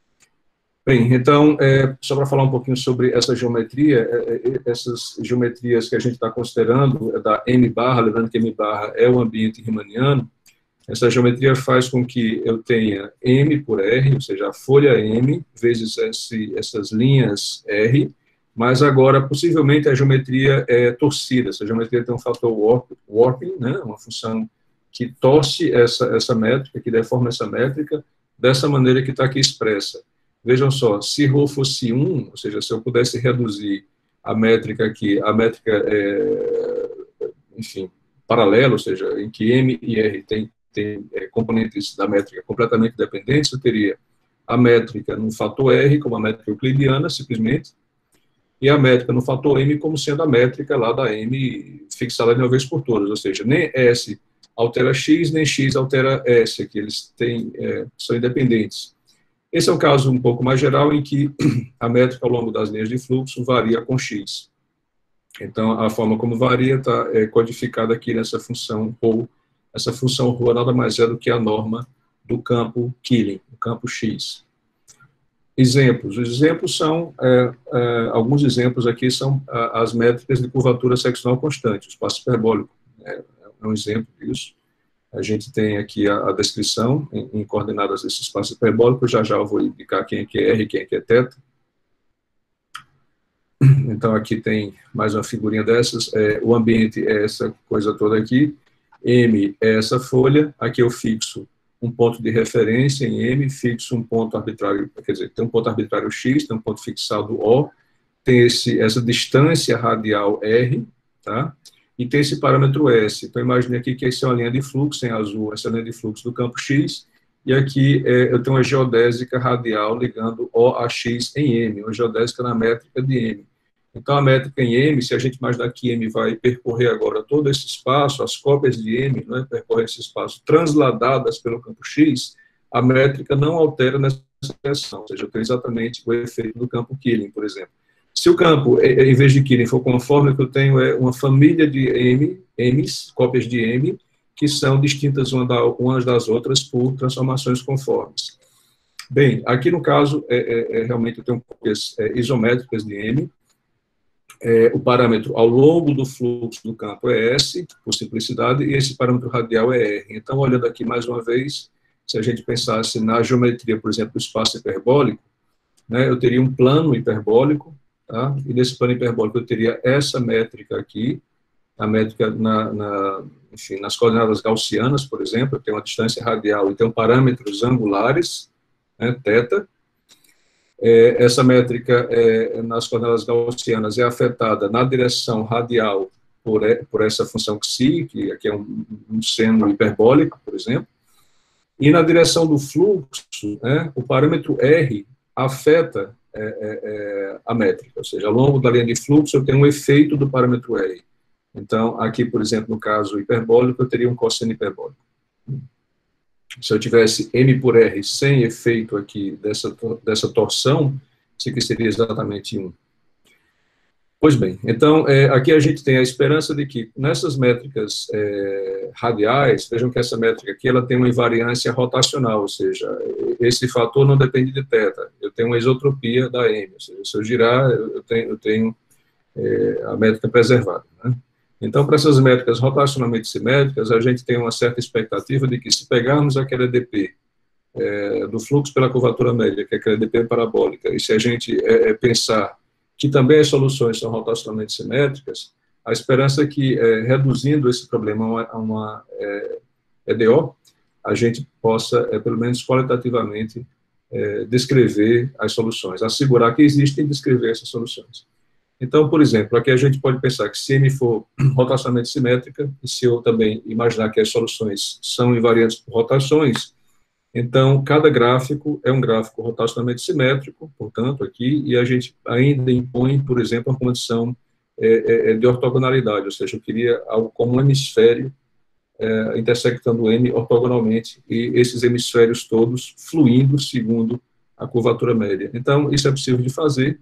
Bem, então, é, só para falar um pouquinho sobre essa geometria, é, essas geometrias que a gente está considerando, é da M barra, lembrando que M barra é o ambiente riemanniano, essa geometria faz com que eu tenha M por R, ou seja, a folha M, vezes esse, essas linhas R, mas agora, possivelmente, a geometria é torcida, essa geometria tem um fator warp, warping, né, uma função que torce essa, essa métrica, que deforma essa métrica, dessa maneira que está aqui expressa. Vejam só, se ρ fosse um, ou seja, se eu pudesse reduzir a métrica aqui, a métrica, é, enfim, paralela, ou seja, em que M e R tem, tem é, componentes da métrica completamente dependentes, eu teria a métrica no fator R como a métrica euclidiana, simplesmente, e a métrica no fator M como sendo a métrica lá da M fixada de uma vez por todas, ou seja, nem S altera X, nem X altera S, que eles têm, é, são independentes. Esse é um caso um pouco mais geral, em que a métrica ao longo das linhas de fluxo varia com X. Então, a forma como varia está é, codificada aqui nessa função ρ. Essa função ρ nada mais é do que a norma do campo Killing, o campo X. Exemplos. Os exemplos são, é, é, alguns exemplos aqui são a, as métricas de curvatura seccional constante, o espaço hiperbólico é, é um exemplo disso. A gente tem aqui a, a descrição em, em coordenadas desse espaço hiperbólico, já já eu vou indicar quem é que é R e quem é que é θ. Então, aqui tem mais uma figurinha dessas, é, o ambiente é essa coisa toda aqui, M é essa folha, aqui eu fixo um ponto de referência em M, fixo um ponto arbitrário, quer dizer, tem um ponto arbitrário X, tem um ponto fixado O, tem esse, essa distância radial R, tá? E tem esse parâmetro S. Então, imagine aqui que essa é uma linha de fluxo, em azul, essa é a linha de fluxo do campo X, e aqui é, eu tenho uma geodésica radial ligando O a X em M, uma geodésica na métrica de M. Então, a métrica em M, se a gente imaginar que M vai percorrer agora todo esse espaço, as cópias de M, né, percorrer esse espaço, transladadas pelo campo X, a métrica não altera nessa direção, ou seja, eu tenho exatamente o efeito do campo Killing, por exemplo. Se o campo, em vez de Killing, for conforme, o que eu tenho é uma família de M, M's, cópias de M, que são distintas umas das outras por transformações conformes. Bem, aqui no caso, é, é, é, realmente eu tenho cópias é, isométricas de M, é, o parâmetro ao longo do fluxo do campo é S, por simplicidade, e esse parâmetro radial é R. Então, olhando aqui mais uma vez, se a gente pensasse na geometria, por exemplo, do espaço hiperbólico, né, eu teria um plano hiperbólico, tá? E nesse plano hiperbólico eu teria essa métrica aqui, a métrica na, na, enfim, nas coordenadas gaussianas, por exemplo, eu tenho uma distância radial e tenho parâmetros angulares, né, θ. É, essa métrica é, nas coordenadas gaussianas é afetada na direção radial por, por essa função xi, que aqui é um, um seno hiperbólico, por exemplo, e na direção do fluxo, né, o parâmetro R afeta é, é, a métrica, ou seja, ao longo da linha de fluxo eu tenho um efeito do parâmetro R. Então, aqui, por exemplo, no caso hiperbólico, eu teria um cosseno hiperbólico. Se eu tivesse M por R sem efeito aqui dessa, dessa torção, isso aqui seria exatamente um. Pois bem, então, é, aqui a gente tem a esperança de que nessas métricas é, radiais, vejam que essa métrica aqui ela tem uma invariância rotacional, ou seja, esse fator não depende de θ, eu tenho uma isotropia da M, ou seja, se eu girar, eu tenho, eu tenho é, a métrica preservada, né? Então, para essas métricas rotacionalmente simétricas, a gente tem uma certa expectativa de que, se pegarmos aquela E D P é, do fluxo pela curvatura média, que é aquela E D P parabólica, e se a gente é, é, pensar que também as soluções são rotacionalmente simétricas, a esperança é que, é, reduzindo esse problema a uma, a uma é, E D O, a gente possa, é, pelo menos qualitativamente, é, descrever as soluções, assegurar que existem e descrever essas soluções. Então, por exemplo, aqui a gente pode pensar que se M for rotacionalmente simétrica, e se eu também imaginar que as soluções são invariantes por rotações, então, cada gráfico é um gráfico rotacionalmente simétrico, portanto, aqui, e a gente ainda impõe, por exemplo, uma condição é, é, de ortogonalidade, ou seja, eu queria algo como um hemisfério é, intersectando M ortogonalmente, e esses hemisférios todos fluindo segundo a curvatura média. Então, isso é possível de fazer.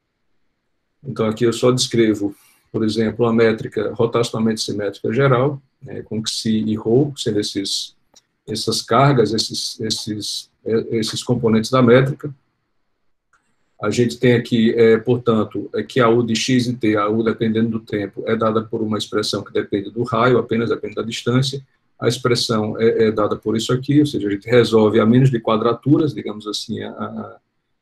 Então, aqui eu só descrevo, por exemplo, a métrica rotacionalmente simétrica geral, né, com Xi e Rho, sendo esses, essas cargas, esses, esses, esses componentes da métrica. A gente tem aqui, é, portanto, é que a U de X e T, a U dependendo do tempo, é dada por uma expressão que depende do raio, apenas depende da distância. A expressão é, é dada por isso aqui, ou seja, a gente resolve a menos de quadraturas, digamos assim, a, a,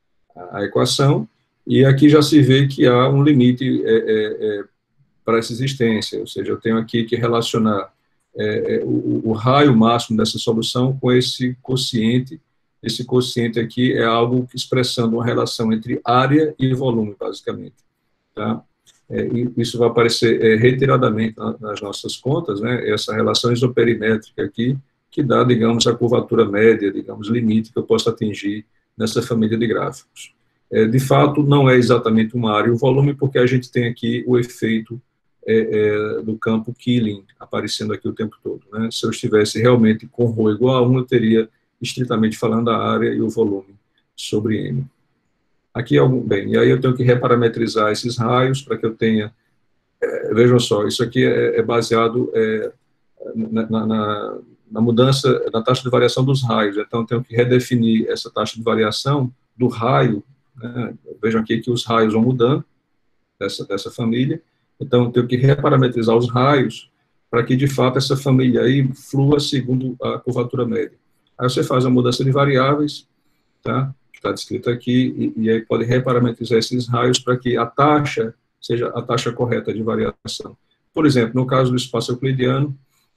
a equação. E aqui já se vê que há um limite é, é, é, para essa existência, ou seja, eu tenho aqui que relacionar é, o, o raio máximo dessa solução com esse quociente. Esse quociente aqui é algo expressando uma relação entre área e volume, basicamente. Tá? É, isso vai aparecer é, reiteradamente nas nossas contas, né, essa relação isoperimétrica aqui, que dá, digamos, a curvatura média, digamos, limite que eu posso atingir nessa família de gráficos. É, de fato, não é exatamente uma área e o volume, porque a gente tem aqui o efeito é, é, do campo Killing aparecendo aqui o tempo todo. Né? Se eu estivesse realmente com ρ igual a um, eu teria, estritamente falando, a área e o volume sobre M. Aqui, algum, bem, e aí eu tenho que reparametrizar esses raios para que eu tenha, é, vejam só, isso aqui é, é baseado é, na, na, na mudança, na taxa de variação dos raios, então eu tenho que redefinir essa taxa de variação do raio, né? Vejam aqui que os raios vão mudando, dessa, dessa família, então eu tenho que reparametrizar os raios para que, de fato, essa família aí flua segundo a curvatura média. Aí você faz a mudança de variáveis, tá? Que está descrito aqui, e, e aí pode reparametrizar esses raios para que a taxa seja a taxa correta de variação. Por exemplo, no caso do espaço euclidiano,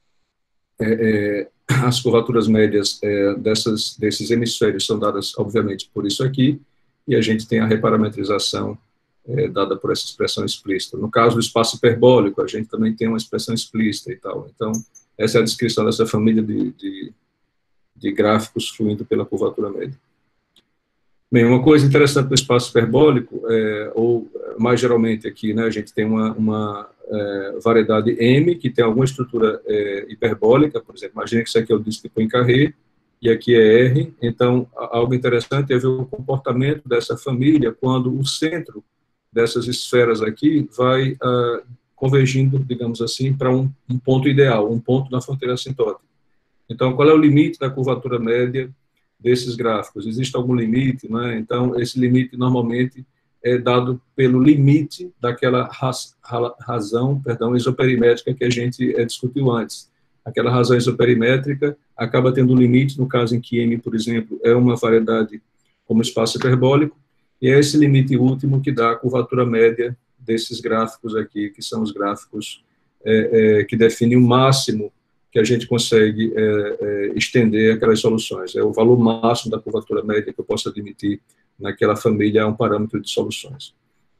é, é, as curvaturas médias é, dessas, desses hemisférios são dadas, obviamente, por isso aqui, e a gente tem a reparametrização é, dada por essa expressão explícita. No caso do espaço hiperbólico, a gente também tem uma expressão explícita e tal. Então, essa é a descrição dessa família de, de, de gráficos fluindo pela curvatura média. Bem, uma coisa interessante do espaço hiperbólico, é, ou mais geralmente aqui, né, a gente tem uma, uma é, variedade M, que tem alguma estrutura é, hiperbólica, por exemplo, imagina que isso aqui é o disco de Poincaré, e aqui é R, então algo interessante é ver o comportamento dessa família quando o centro dessas esferas aqui vai uh, convergindo, digamos assim, para um, um ponto ideal, um ponto na fronteira assintótica. Então, qual é o limite da curvatura média desses gráficos? Existe algum limite, né? Então, esse limite normalmente é dado pelo limite daquela raz, razão, perdão, isoperimétrica que a gente é, discutiu antes. Aquela razão isoperimétrica acaba tendo um limite, no caso em que M, por exemplo, é uma variedade como espaço hiperbólico, e é esse limite último que dá a curvatura média desses gráficos aqui, que são os gráficos é, é, que definem o máximo que a gente consegue é, é, estender aquelas soluções. É o valor máximo da curvatura média que eu posso admitir naquela família, é um parâmetro de soluções.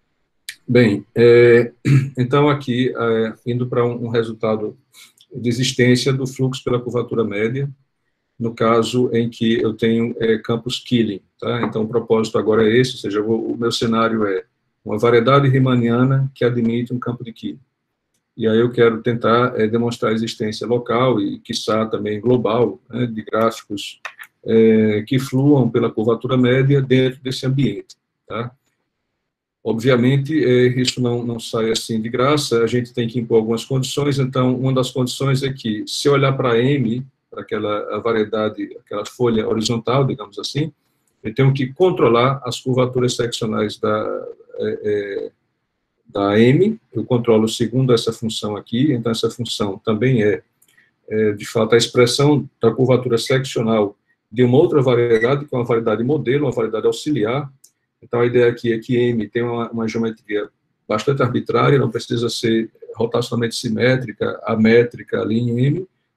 Bem, é, então aqui, é, indo para um, um resultado de existência do fluxo pela curvatura média, no caso em que eu tenho é, campos Killing, tá? Então o propósito agora é esse, ou seja, o, o meu cenário é uma variedade riemanniana que admite um campo de Killing. E aí eu quero tentar é, demonstrar a existência local e, quiçá, também global, né, de gráficos é, que fluam pela curvatura média dentro desse ambiente, tá? Obviamente, é, isso não, não sai assim de graça, a gente tem que impor algumas condições, então, uma das condições é que, se eu olhar para M, para aquela a variedade, aquela folha horizontal, digamos assim, eu tenho que controlar as curvaturas seccionais da, é, é, da M, eu controlo segundo essa função aqui, então essa função também é, é, de fato, a expressão da curvatura seccional de uma outra variedade, que é uma variedade modelo, uma variedade auxiliar. Então a ideia aqui é que M tem uma, uma geometria bastante arbitrária, não precisa ser rotacionalmente simétrica, amétrica ali em M,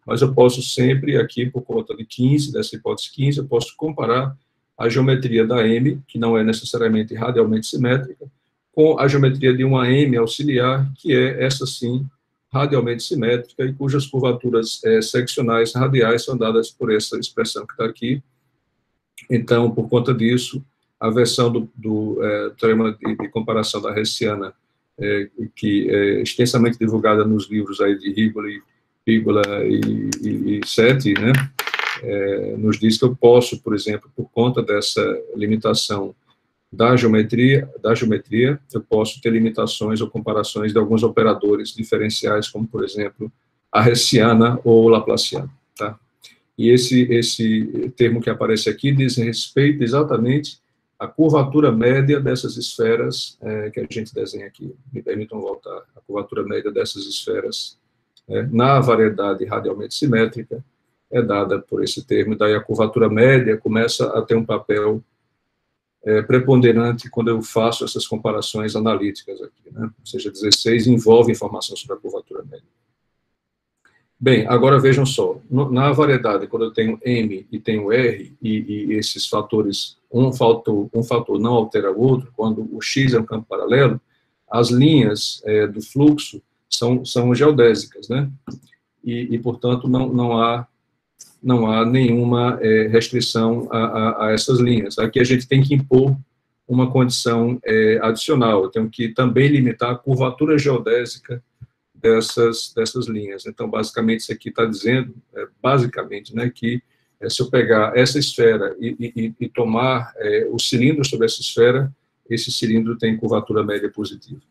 mas eu posso sempre, aqui, por conta de quinze, dessa hipótese quinze, eu posso comparar a geometria da M, que não é necessariamente radialmente simétrica, com a geometria de uma M auxiliar, que é, essa sim, radialmente simétrica, e cujas curvaturas é, seccionais radiais são dadas por essa expressão que está aqui. Então, por conta disso, a versão do, do é, teorema de, de comparação da Hessiana, é, que é extensamente divulgada nos livros aí de Rigoli, Pigola e, e, e Seti, né, é, nos diz que eu posso, por exemplo, por conta dessa limitação da geometria, da geometria, eu posso ter limitações ou comparações de alguns operadores diferenciais, como, por exemplo, a Hessiana ou Laplaciana, tá? E esse, esse termo que aparece aqui diz respeito exatamente à curvatura média dessas esferas é, que a gente desenha aqui. Me permitam voltar. A curvatura média dessas esferas é, na variedade radialmente simétrica é dada por esse termo, daí a curvatura média começa a ter um papel é, preponderante quando eu faço essas comparações analíticas aqui, né? Ou seja, dezesseis envolve informação sobre a curvatura média. Bem, agora vejam só, na variedade, quando eu tenho M e tenho R, e, e esses fatores, um fator, um fator não altera o outro, quando o X é um campo paralelo, as linhas é, do fluxo são, são geodésicas, né? E, e portanto, não, não há, não há nenhuma é, restrição a, a, a essas linhas. Aqui a gente tem que impor uma condição é, adicional, eu tenho que também limitar a curvatura geodésica dessas, dessas linhas. Então, basicamente, isso aqui está dizendo, é, basicamente, né, que é, se eu pegar essa esfera e, e, e tomar é, o cilindro sobre essa esfera, esse cilindro tem curvatura média positiva.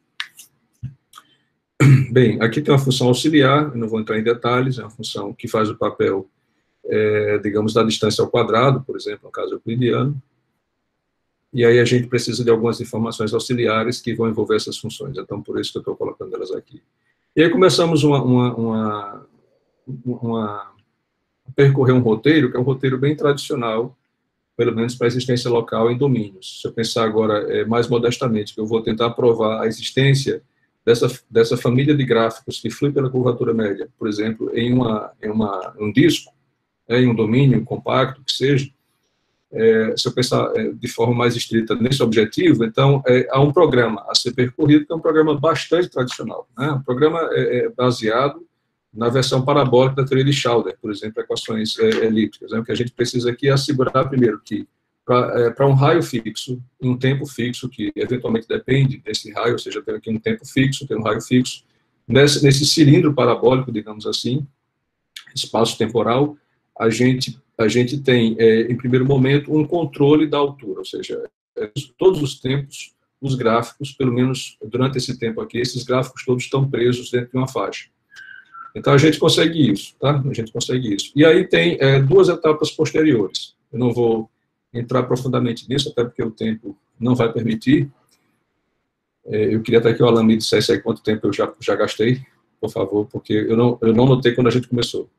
Bem, aqui tem uma função auxiliar, eu não vou entrar em detalhes, é uma função que faz o papel, é, digamos, da distância ao quadrado, por exemplo, no caso euclidiano, e aí a gente precisa de algumas informações auxiliares que vão envolver essas funções, então por isso que eu estou colocando elas aqui. E aí começamos uma, uma, uma, uma, a percorrer um roteiro, que é um roteiro bem tradicional, pelo menos para a existência local em domínios. Se eu pensar agora é, mais modestamente, que eu vou tentar provar a existência dessa, dessa família de gráficos que flui pela curvatura média, por exemplo, em, uma, em uma, um disco, é, em um domínio compacto, que seja, é, se eu pensar é, de forma mais estrita nesse objetivo, então é, há um programa a ser percorrido, que é um programa bastante tradicional, né? Um programa é, é baseado na versão parabólica da teoria de Schauder, por exemplo, equações é, elípticas, né? O que a gente precisa aqui é assegurar, primeiro, que para é, um raio fixo, um tempo fixo, que eventualmente depende desse raio, ou seja, tem aqui um tempo fixo, tem um raio fixo, nesse, nesse cilindro parabólico, digamos assim, espaço temporal, a gente a gente tem, é, em primeiro momento, um controle da altura, ou seja, é, todos os tempos, os gráficos, pelo menos durante esse tempo aqui, esses gráficos todos estão presos dentro de uma faixa. Então, a gente consegue isso, tá? A gente consegue isso. E aí tem é, duas etapas posteriores. Eu não vou entrar profundamente nisso, até porque o tempo não vai permitir. É, eu queria até que o Alan me dissesse aí quanto tempo eu já, já gastei, por favor, porque eu não, eu não notei quando a gente começou.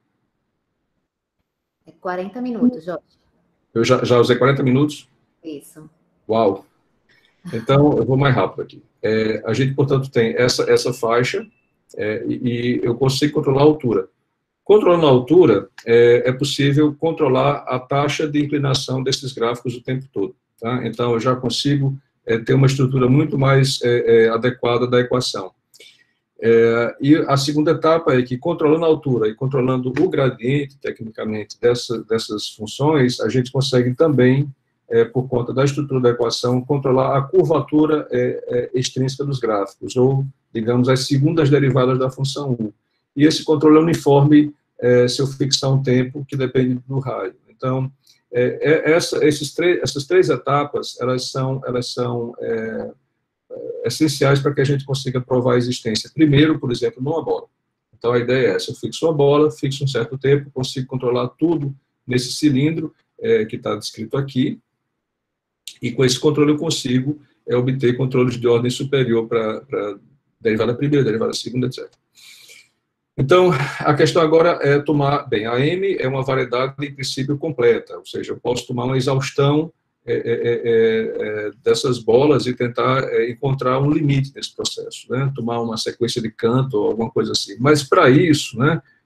É quarenta minutos, Jorge. Eu já, já usei quarenta minutos? Isso. Uau! Então, eu vou mais rápido aqui. É, a gente, portanto, tem essa, essa faixa é, e, e eu consigo controlar a altura. Controlando a altura, é, é possível controlar a taxa de inclinação desses gráficos o tempo todo. Tá? Então, eu já consigo é, ter uma estrutura muito mais é, é, adequada da equação. É, e a segunda etapa é que, controlando a altura e controlando o gradiente, tecnicamente, dessa, dessas funções, a gente consegue também, é, por conta da estrutura da equação, controlar a curvatura é, é, extrínseca dos gráficos, ou, digamos, as segundas derivadas da função u. E esse controle é uniforme é, se eu fixar um tempo que depende do raio. Então, é, é, essa, esses três, essas três etapas, elas são, elas são é, essenciais para que a gente consiga provar a existência. Primeiro, por exemplo, numa bola. Então, a ideia é essa: eu fixo uma bola, fixo um certo tempo, consigo controlar tudo nesse cilindro é, que está descrito aqui, e com esse controle eu consigo é, obter controles de ordem superior para a derivada primeira, derivada segunda, etcétera. Então, a questão agora é tomar... Bem, a M é uma variedade, em princípio, completa, ou seja, eu posso tomar uma exaustão É, é, é, dessas bolas e tentar é, encontrar um limite nesse processo, né? Tomar uma sequência de Cantor ou alguma coisa assim. Mas, para isso, né,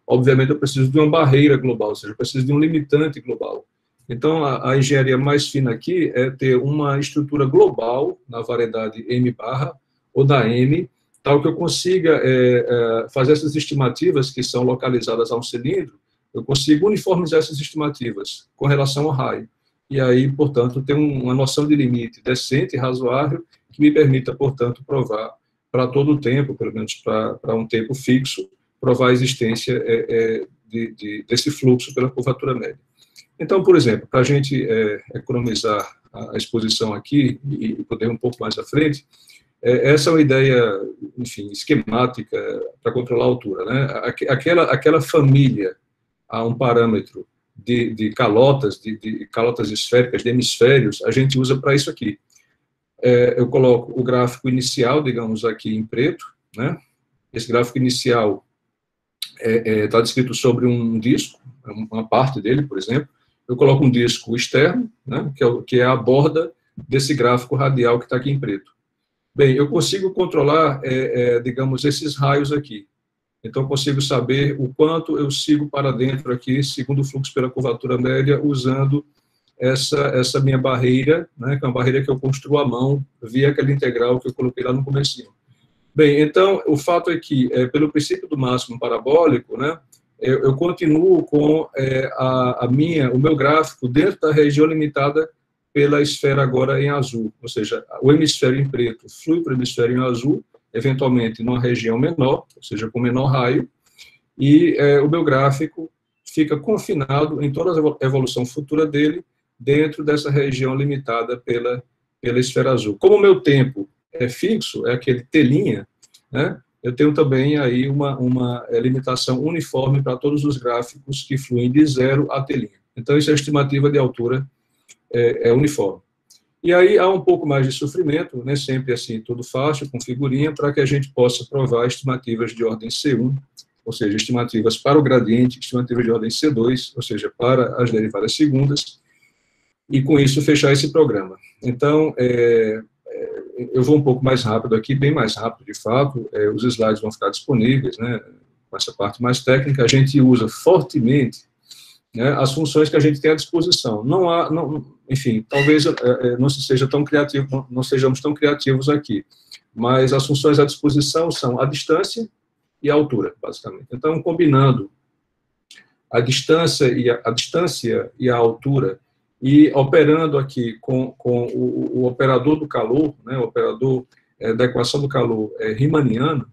obviamente eu preciso de uma barreira global, ou seja, eu preciso de um limitante global. Então, a, a engenharia mais fina aqui é ter uma estrutura global na variedade M barra ou da M, tal que eu consiga é, é, fazer essas estimativas que são localizadas a um cilindro, eu consigo uniformizar essas estimativas com relação ao raio. E aí, portanto, ter um, uma noção de limite decente e razoável que me permita, portanto, provar para todo o tempo, pelo menos para um tempo fixo, provar a existência é, é, de, de, desse fluxo pela curvatura média. Então, por exemplo, para a gente é, economizar a exposição aqui e poder ir um pouco mais à frente, é, essa é uma ideia, enfim, esquemática para controlar a altura, né? Aquela, aquela família a um parâmetro de, de calotas, de, de calotas esféricas, de hemisférios, a gente usa para isso aqui. É, eu coloco o gráfico inicial, digamos aqui em preto, né? Esse gráfico inicial está é, é, descrito sobre um disco, uma parte dele, por exemplo. Eu coloco um disco externo, né, que, é, que é a borda desse gráfico radial que está aqui em preto. Bem, eu consigo controlar, é, é, digamos, esses raios aqui. Então, eu consigo saber o quanto eu sigo para dentro aqui, segundo o fluxo pela curvatura média, usando essa, essa minha barreira, né, que é uma barreira que eu construo à mão, via aquela integral que eu coloquei lá no comecinho. Bem, então, o fato é que, é, pelo princípio do máximo parabólico, né, eu, eu continuo com é, a, a minha, o meu gráfico dentro da região limitada pela esfera agora em azul, ou seja, o hemisfério em preto flui para o hemisfério em azul, eventualmente numa região menor, ou seja, com menor raio, e é, o meu gráfico fica confinado em toda a evolução futura dele dentro dessa região limitada pela, pela esfera azul. Como o meu tempo é fixo, é aquele telinha, né, eu tenho também aí uma, uma limitação uniforme para todos os gráficos que fluem de zero a telinha. Então, isso é a estimativa de altura é, é uniforme. E aí há um pouco mais de sofrimento, nem sempre assim tudo fácil, com figurinha, para que a gente possa provar estimativas de ordem C um, ou seja, estimativas para o gradiente, estimativas de ordem C dois, ou seja, para as derivadas segundas, e com isso fechar esse programa. Então, é, eu vou um pouco mais rápido aqui, bem mais rápido de fato, é, os slides vão ficar disponíveis, né, com essa parte mais técnica, a gente usa fortemente, né, as funções que a gente tem à disposição. Não há, não, enfim, talvez é, não se seja tão criativo, não, não sejamos tão criativos aqui, mas as funções à disposição são a distância e a altura, basicamente. Então, combinando a distância e a, a, distância e a altura, e operando aqui com, com o, o operador do calor, né, o operador é, da equação do calor é, riemanniano,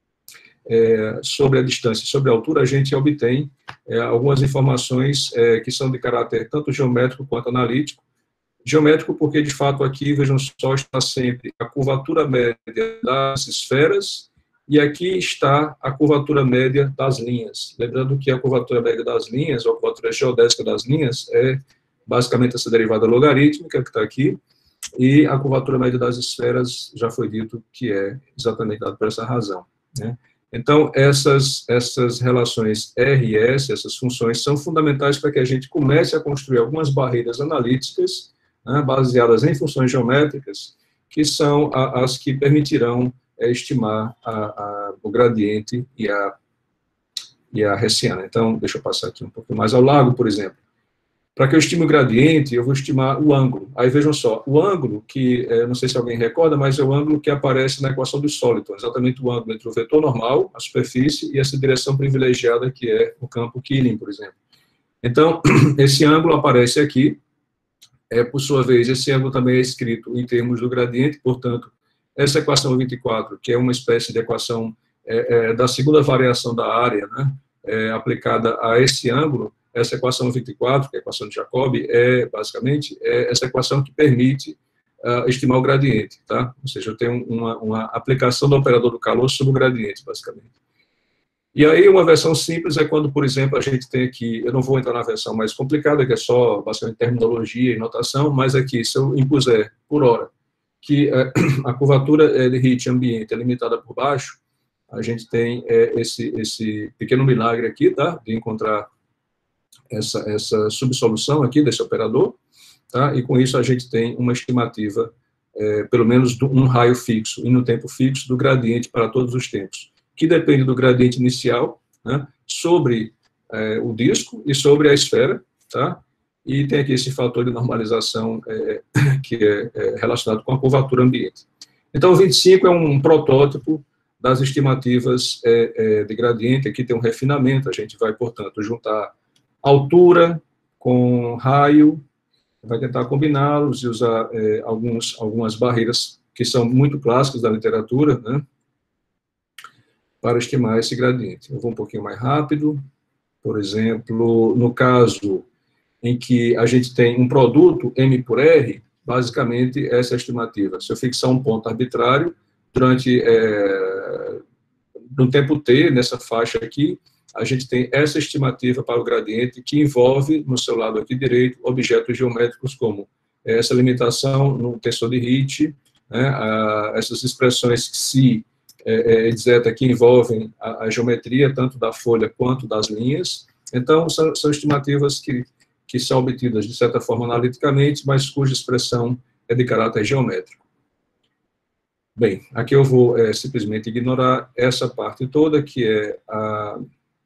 é, sobre a distância e sobre a altura, a gente obtém é, algumas informações é, que são de caráter tanto geométrico quanto analítico. Geométrico porque, de fato, aqui, vejam só, está sempre a curvatura média das esferas e aqui está a curvatura média das linhas. Lembrando que a curvatura média das linhas, ou a curvatura geodésica das linhas, é basicamente essa derivada logarítmica que está aqui, e a curvatura média das esferas já foi dito que é exatamente dado por essa razão, né? Então, essas, essas relações R e S, essas funções, são fundamentais para que a gente comece a construir algumas barreiras analíticas, né, baseadas em funções geométricas, que são a, as que permitirão é, estimar a, a, o gradiente e a, e a hessiana. Então, deixa eu passar aqui um pouco mais ao largo, por exemplo. Para que eu estime o gradiente, eu vou estimar o ângulo. Aí vejam só, o ângulo que, é, não sei se alguém recorda, mas é o ângulo que aparece na equação do Soliton, exatamente o ângulo entre o vetor normal, a superfície, e essa direção privilegiada que é o campo Killing, por exemplo. Então, esse ângulo aparece aqui, é, por sua vez, esse ângulo também é escrito em termos do gradiente, portanto, essa equação vinte e quatro, que é uma espécie de equação é, é, da segunda variação da área, né, é, aplicada a esse ângulo, essa equação vinte e quatro, que é a equação de Jacobi, é, basicamente, é essa equação que permite uh, estimar o gradiente, tá? Ou seja, eu tenho uma, uma aplicação do operador do calor sobre o gradiente, basicamente. E aí, uma versão simples é quando, por exemplo, a gente tem aqui, eu não vou entrar na versão mais complicada, que é só, basicamente, terminologia e notação, mas aqui, se eu impuser, por hora, que uh, a curvatura de Hit ambiente é limitada por baixo, a gente tem uh, esse, esse pequeno milagre aqui, tá? De encontrar essa, essa subsolução aqui desse operador, tá? E com isso a gente tem uma estimativa, é, pelo menos de um raio fixo, e no tempo fixo, do gradiente para todos os tempos, que depende do gradiente inicial, né? sobre é, o disco e sobre a esfera, tá? E tem aqui esse fator de normalização é, que é, é relacionado com a curvatura ambiente. Então, o vinte e cinco é um protótipo das estimativas é, é, de gradiente. Aqui tem um refinamento, a gente vai, portanto, juntar altura com raio, vai tentar combiná-los e usar é, alguns, algumas barreiras que são muito clássicas da literatura, né, para estimar esse gradiente. Eu vou um pouquinho mais rápido. Por exemplo, no caso em que a gente tem um produto M por R, basicamente essa é a estimativa. Se eu fixar um ponto arbitrário, durante, é, no tempo T, nessa faixa aqui, a gente tem essa estimativa para o gradiente, que envolve, no seu lado aqui direito, objetos geométricos como essa limitação no tensor de Hit, né, a, essas expressões psi, é, é, zeta, que envolvem a, a geometria, tanto da folha quanto das linhas. Então, são, são estimativas que, que são obtidas, de certa forma, analiticamente, mas cuja expressão é de caráter geométrico. Bem, aqui eu vou é, simplesmente ignorar essa parte toda, que é a,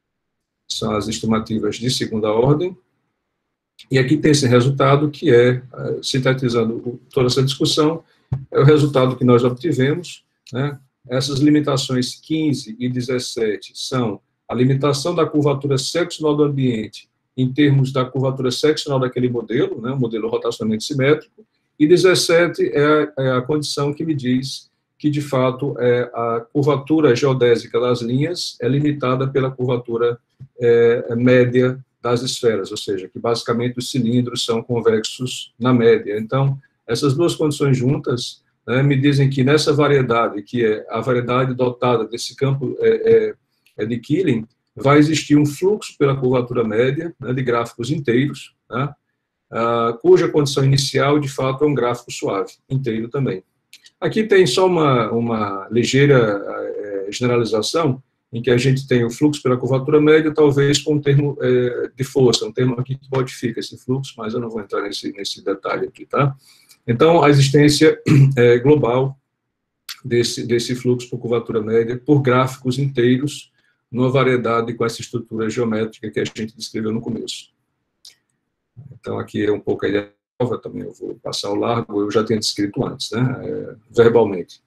são as estimativas de segunda ordem, e aqui tem esse resultado que é, sintetizando toda essa discussão, é o resultado que nós obtivemos, né? Essas limitações quinze e dezessete são a limitação da curvatura seccional do ambiente em termos da curvatura seccional daquele modelo, né, o modelo rotacionalmente simétrico, e dezessete é a, é a condição que me diz que, de fato, é, a curvatura geodésica das linhas é limitada pela curvatura é, média das esferas, ou seja, que basicamente os cilindros são convexos na média. Então, essas duas condições juntas, né, me dizem que nessa variedade, que é a variedade dotada desse campo é, é, de Killing, vai existir um fluxo pela curvatura média, né, de gráficos inteiros, né, uh, cuja condição inicial, de fato, é um gráfico suave, inteiro também. Aqui tem só uma, uma ligeira uh, generalização, em que a gente tem o fluxo pela curvatura média, talvez com um termo uh, de força, um termo aqui que modifica esse fluxo, mas eu não vou entrar nesse, nesse detalhe aqui, tá? Então, a existência é, global desse, desse fluxo por curvatura média, por gráficos inteiros, numa variedade com essa estrutura geométrica que a gente descreveu no começo. Então, aqui é um pouco a ideia nova, também eu vou passar ao largo, eu já tinha descrito antes, né, é, verbalmente.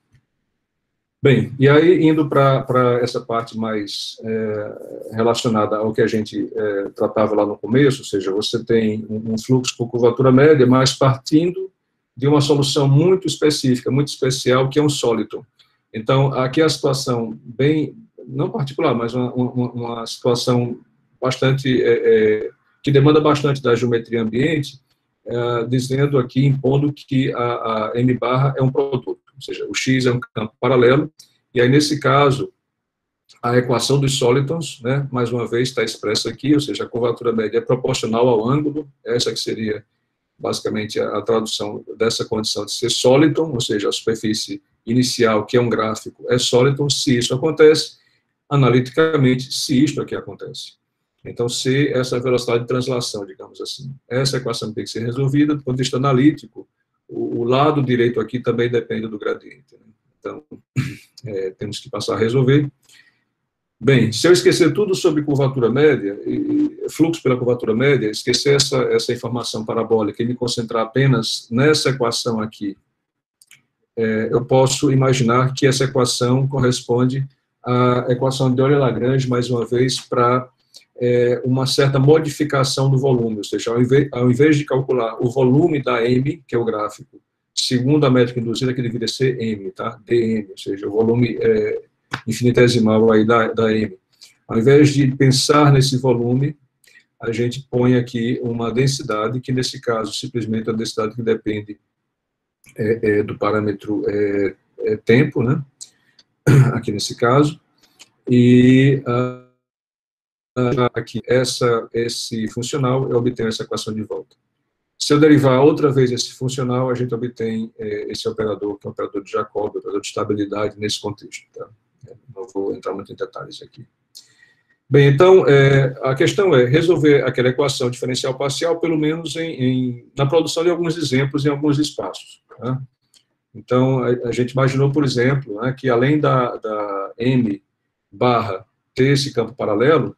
Bem, e aí, indo para essa parte mais é, relacionada ao que a gente é, tratava lá no começo, ou seja, você tem um, um fluxo por curvatura média, mas partindo de uma solução muito específica, muito especial, que é um soliton. Então, aqui é a situação bem, não particular, mas uma, uma, uma situação bastante, é, é, que demanda bastante da geometria ambiente, é, dizendo aqui, impondo que a, a M barra é um produto, ou seja, o X é um campo paralelo, e aí, nesse caso, a equação dos solitons, né, mais uma vez, está expressa aqui, ou seja, a curvatura média é proporcional ao ângulo, essa que seria basicamente a, a tradução dessa condição de ser soliton, ou seja, a superfície inicial, que é um gráfico, é soliton, se isso acontece, analiticamente, se isto aqui acontece. Então, se essa velocidade de translação, digamos assim, essa equação tem que ser resolvida, do ponto de vista analítico, o, o lado direito aqui também depende do gradiente, né? Então, é, temos que passar a resolver. Bem, se eu esquecer tudo sobre curvatura média, e fluxo pela curvatura média, esquecer essa, essa informação parabólica e me concentrar apenas nessa equação aqui, é, eu posso imaginar que essa equação corresponde à equação de Euler-Lagrange, mais uma vez, para é, uma certa modificação do volume, ou seja, ao invés, ao invés de calcular o volume da M, que é o gráfico, segundo a métrica induzida, que deveria ser M, tá? D M, ou seja, o volume é, infinitesimal aí da, da M. Ao invés de pensar nesse volume, a gente põe aqui uma densidade, que nesse caso, simplesmente é a densidade que depende é, é, do parâmetro é, é, tempo, né? Aqui nesse caso, e a, a, aqui essa, esse funcional, eu obtenho essa equação de volta. Se eu derivar outra vez esse funcional, a gente obtém é, esse operador, que é o operador de Jacobi, operador de estabilidade nesse contexto, tá? Não vou entrar muito em detalhes aqui. Bem, então, é, a questão é resolver aquela equação diferencial parcial, pelo menos em, em, na produção de alguns exemplos em alguns espaços. Tá? Então, a, a gente imaginou, por exemplo, né, que além da, da M barra ter esse campo paralelo,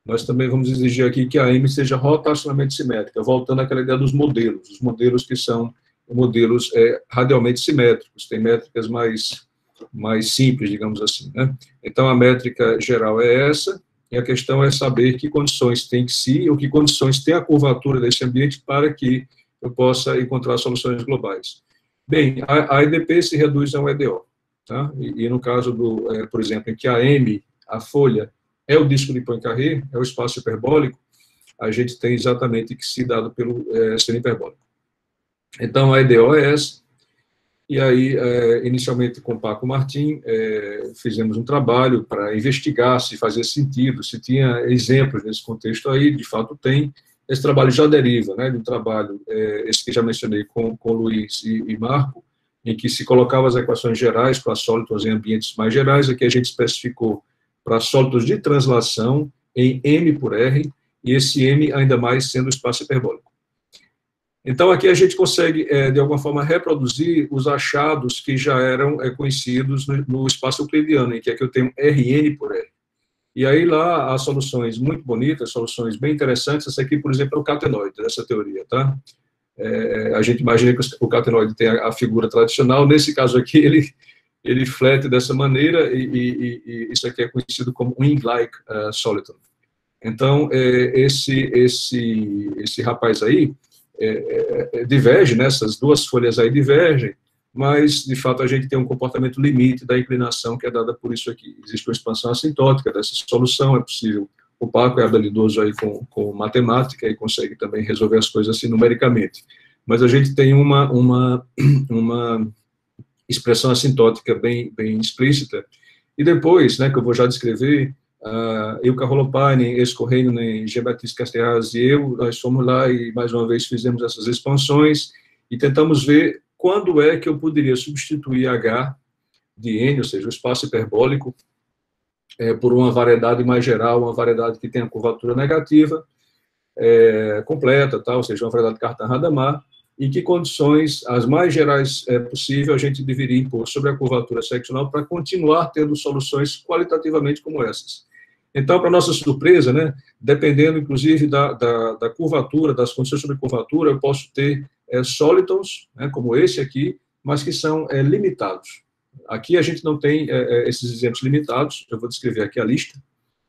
nós também vamos exigir aqui que a M seja rotacionalmente simétrica, voltando àquela ideia dos modelos, os modelos que são modelos é, radialmente simétricos, tem métricas mais, mais simples, digamos assim, né? Então, a métrica geral é essa, e a questão é saber que condições tem que se, ou que condições tem a curvatura desse ambiente para que eu possa encontrar soluções globais. Bem, a, a E D P se reduz a um E D O, tá? E, e no caso, do, é, por exemplo, em que a M, a folha, é o disco de Poincaré, é o espaço hiperbólico, a gente tem exatamente que se dado pelo é, seno hiperbólico. Então, a E D O é essa, e aí, é, inicialmente, com o Paco Martim, é, fizemos um trabalho para investigar se fazia sentido, se tinha exemplos nesse contexto aí, de fato tem. Esse trabalho já deriva, né, de um trabalho, é, esse que já mencionei com, com Luiz e, e Marco, em que se colocava as equações gerais para sólidos em ambientes mais gerais, aqui a gente especificou para sólidos de translação em M por R, e esse M ainda mais sendo o espaço hiperbólico. Então, aqui a gente consegue, é, de alguma forma, reproduzir os achados que já eram é, conhecidos no, no espaço euclidiano, em que aqui eu tenho R N por R. E aí lá há soluções muito bonitas, soluções bem interessantes. Essa aqui, por exemplo, é o catenoide dessa teoria, tá? É, a gente imagina que o catenoide tem a, a figura tradicional, nesse caso aqui ele, ele flete dessa maneira, e, e, e isso aqui é conhecido como wing-like uh, soliton. Então, é, esse, esse, esse rapaz aí, É, é, diverge, né, essas duas folhas aí divergem, mas, de fato, a gente tem um comportamento limite da inclinação que é dada por isso aqui. Existe uma expansão assintótica dessa solução, é possível, o Paco é habilidoso aí com, com matemática e consegue também resolver as coisas assim numericamente, mas a gente tem uma, uma, uma expressão assintótica bem, bem explícita, e depois, né, que eu vou já descrever, Uh, Ilkka Holopainen, Esko Heinonen, Jean-Baptiste Castellas e eu, nós fomos lá e, mais uma vez, fizemos essas expansões e tentamos ver quando é que eu poderia substituir H de N, ou seja, o espaço hiperbólico, é, por uma variedade mais geral, uma variedade que tenha curvatura negativa, é, completa, tá? Ou seja, uma variedade Cartan-Hadamard, e que condições, as mais gerais é, possível, a gente deveria impor sobre a curvatura seccional para continuar tendo soluções qualitativamente como essas. Então, para nossa surpresa, né, dependendo, inclusive, da, da, da curvatura, das condições sobre curvatura, eu posso ter é, solitons, né, como esse aqui, mas que são é, limitados. Aqui a gente não tem é, esses exemplos limitados, eu vou descrever aqui a lista.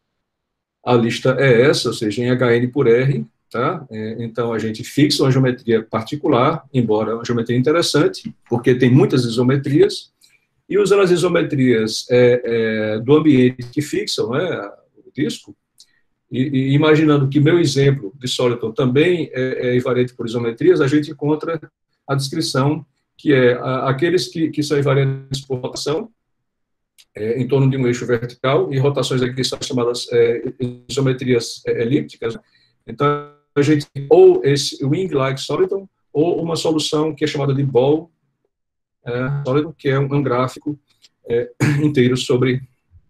A lista é essa, ou seja, em H N por R, tá? É, então, a gente fixa uma geometria particular, embora uma geometria interessante, porque tem muitas isometrias, e usando as isometrias é, é, do ambiente que fixam, né, o disco, e, e imaginando que meu exemplo de Soliton também é, é invariante por isometrias, a gente encontra a descrição que é a, aqueles que, que são invariantes por rotação, é, em torno de um eixo vertical, e rotações aqui são chamadas é, isometrias é, elípticas. Então, a gente tem ou esse wing-like soliton, ou uma solução que é chamada de ball é, soliton, que é um, um gráfico é, inteiro sobre,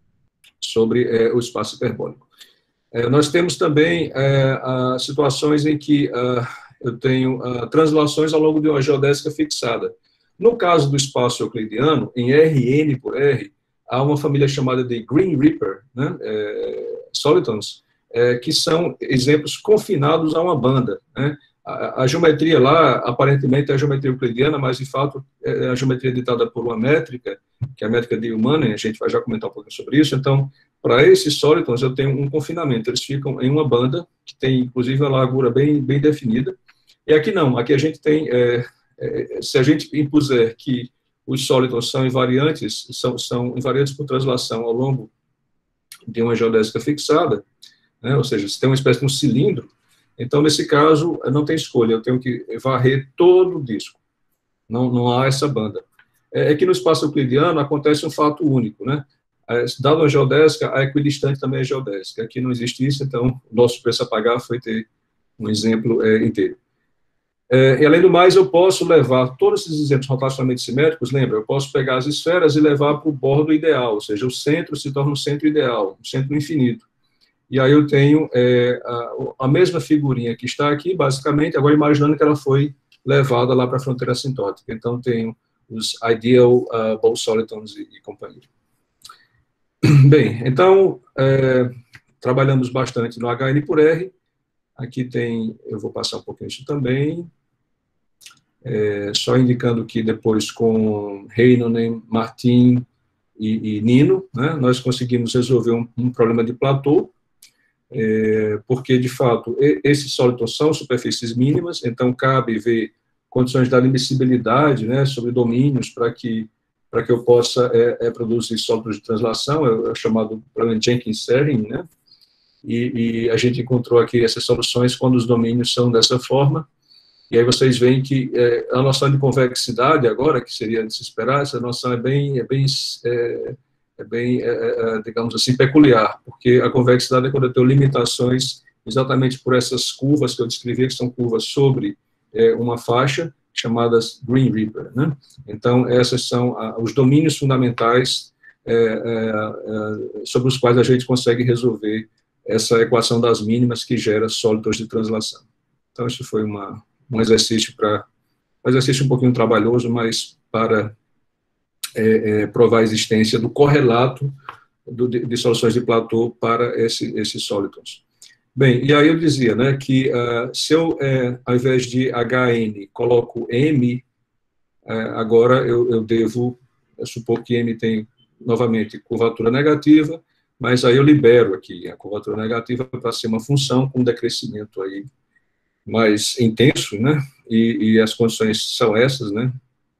sobre é, o espaço hiperbólico. É, nós temos também é, a, situações em que a, eu tenho a, translações ao longo de uma geodésica fixada. No caso do espaço euclidiano, em R N por R, há uma família chamada de Green Reaper, né, é, solitons, é, que são exemplos confinados a uma banda, né. A, a geometria lá, aparentemente, é a geometria euclidiana, mas, de fato, é a geometria ditada por uma métrica, que é a métrica de Umanen, a gente vai já comentar um pouquinho sobre isso. Então, para esses solitons, eu tenho um confinamento, eles ficam em uma banda, que tem, inclusive, uma largura bem, bem definida, e aqui não, aqui a gente tem, é, é, se a gente impuser que os solitons são invariantes, são, são invariantes por translação ao longo de uma geodésica fixada, né, ou seja, se tem uma espécie de um cilindro, então, nesse caso, não tem escolha, eu tenho que varrer todo o disco, não, não há essa banda. É, é que no espaço euclidiano acontece um fato único, né, é, dado a geodésica, a equidistante também é geodésica, aqui não existe isso, então, o nosso preço a pagar foi ter um exemplo é, inteiro. É, e, além do mais, eu posso levar todos esses exemplos rotacionalmente simétricos, lembra, eu posso pegar as esferas e levar para o bordo ideal, ou seja, o centro se torna um centro ideal, um centro infinito. E aí eu tenho é, a, a mesma figurinha que está aqui, basicamente, agora imaginando que ela foi levada lá para a fronteira assintótica. Então, tenho os ideal uh, ball solitons e, e companhia. Bem, então, é, trabalhamos bastante no H N por R. Aqui tem, eu vou passar um pouquinho isso também, é, só indicando que depois com Heinonen, Martin e, e Nino, né, nós conseguimos resolver um, um problema de platô, é, porque, de fato, esses solitons são superfícies mínimas, então cabe ver condições da admissibilidade, né, sobre domínios para que, para que eu possa é, é, produzir sólidos de translação, é, é chamado problema de Jenkins-Serrin, né, e, e a gente encontrou aqui essas soluções quando os domínios são dessa forma, e aí vocês veem que é, a noção de convexidade agora, que seria de se esperar, essa noção é bem, é bem, é, é bem é, é, digamos assim, peculiar, porque a convexidade é quando eu tenho limitações exatamente por essas curvas que eu descrevi, que são curvas sobre é, uma faixa, chamadas Green Reaper, né? Então, essas são ah, os domínios fundamentais é, é, é, sobre os quais a gente consegue resolver essa equação das mínimas que gera sólidos de translação. Então, isso foi uma, um exercício para, um exercício um pouquinho trabalhoso, mas para é, é, provar a existência do correlato do, de, de soluções de platô para esse, esses sólidos. Bem, e aí eu dizia, né, que uh, se eu, é, ao invés de H N, coloco M, é, agora eu, eu devo eu supor que M tem, novamente, curvatura negativa, mas aí eu libero aqui a curvatura negativa para ser uma função com decrescimento aí mais intenso, né, e, e as condições são essas, né,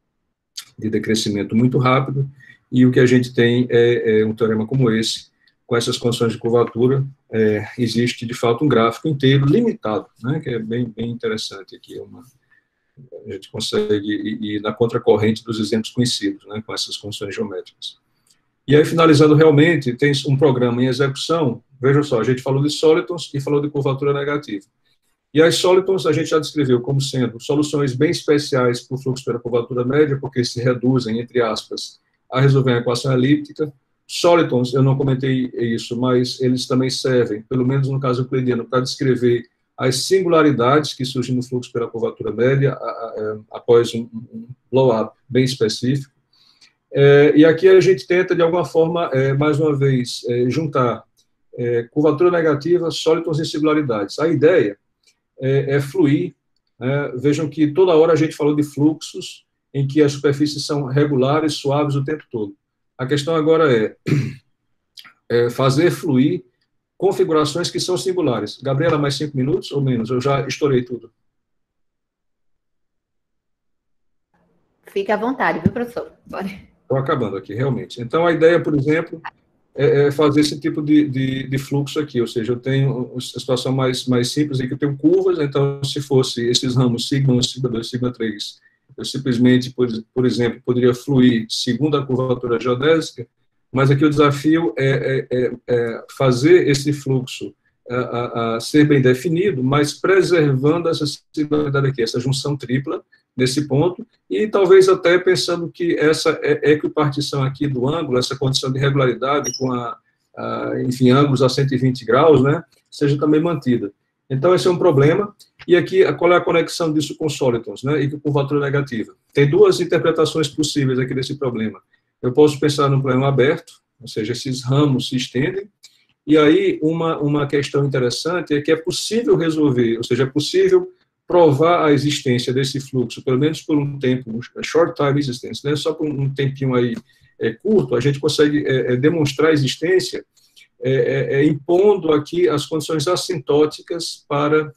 de decrescimento muito rápido, e o que a gente tem é, é um teorema como esse, com essas condições de curvatura, é, existe, de fato, um gráfico inteiro limitado, né, que é bem, bem interessante aqui, uma, a gente consegue ir, ir na contracorrente dos exemplos conhecidos, né, com essas condições geométricas. E aí, finalizando realmente, tem um programa em execução, vejam só, a gente falou de solitons e falou de curvatura negativa. E as solitons a gente já descreveu como sendo soluções bem especiais para o fluxo pela curvatura média, porque se reduzem, entre aspas, a resolver a equação elíptica. Solitons, eu não comentei isso, mas eles também servem, pelo menos no caso euclidiano, para descrever as singularidades que surgem no fluxo pela curvatura média a, a, a, após um, um blow-up bem específico. É, e aqui a gente tenta, de alguma forma, é, mais uma vez, é, juntar é, curvatura negativa, solitons e singularidades. A ideia é, é fluir. Né? Vejam que toda hora a gente falou de fluxos em que as superfícies são regulares, suaves o tempo todo. A questão agora é, é fazer fluir configurações que são singulares. Gabriela, mais cinco minutos ou menos? Eu já estourei tudo. Fique à vontade, viu, professor? Bora. Estou acabando aqui, realmente. Então, a ideia, por exemplo, é fazer esse tipo de, de, de fluxo aqui, ou seja, eu tenho a situação mais, mais simples, em que eu tenho curvas, então, se fosse esses ramos sigma um, sigma dois, sigma três, eu simplesmente, por, por exemplo, poderia fluir segundo a curvatura geodésica, mas aqui o desafio é, é, é, é fazer esse fluxo a, a, a ser bem definido, mas preservando essa singularidade aqui, essa junção tripla, nesse ponto, e talvez até pensando que essa equipartição aqui do ângulo, essa condição de regularidade com, a, a, enfim, ângulos a cento e vinte graus, né, seja também mantida. Então, esse é um problema, e aqui, qual é a conexão disso com solitons, né, e com curvatura negativa? Tem duas interpretações possíveis aqui desse problema. Eu posso pensar num problema aberto, ou seja, esses ramos se estendem, e aí uma, uma questão interessante é que é possível resolver, ou seja, é possível provar a existência desse fluxo, pelo menos por um tempo, um short time existence, né? Só por um tempinho aí é, curto, a gente consegue é, é, demonstrar a existência é, é, é, impondo aqui as condições assintóticas para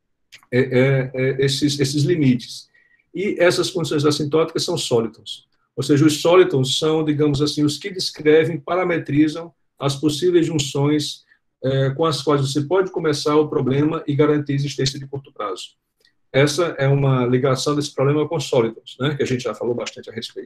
é, é, é, esses, esses limites. E essas condições assintóticas são solitons. Ou seja, os solitons são, digamos assim, os que descrevem, parametrizam as possíveis junções é, com as quais você pode começar o problema e garantir a existência de curto prazo. Essa é uma ligação desse problema com solitons, né, que a gente já falou bastante a respeito.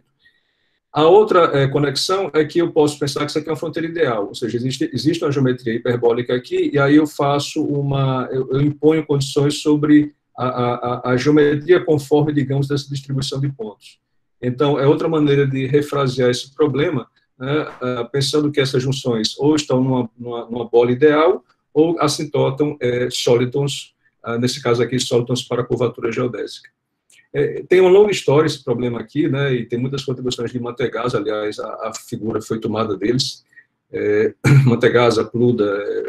A outra é, conexão é que eu posso pensar que isso aqui é uma fronteira ideal, ou seja, existe, existe uma geometria hiperbólica aqui, e aí eu faço uma, eu, eu imponho condições sobre a, a, a geometria conforme, digamos, dessa distribuição de pontos. Então, é outra maneira de refrasear esse problema, né, pensando que essas junções ou estão numa, numa, numa bola ideal, ou assintotam é, solitons, nesse caso aqui, solitons para curvatura geodésica. É, tem uma longa história esse problema aqui, né, e tem muitas contribuições de Mantegazza, aliás, a, a figura foi tomada deles. É, Mantegazza, Pluda, é,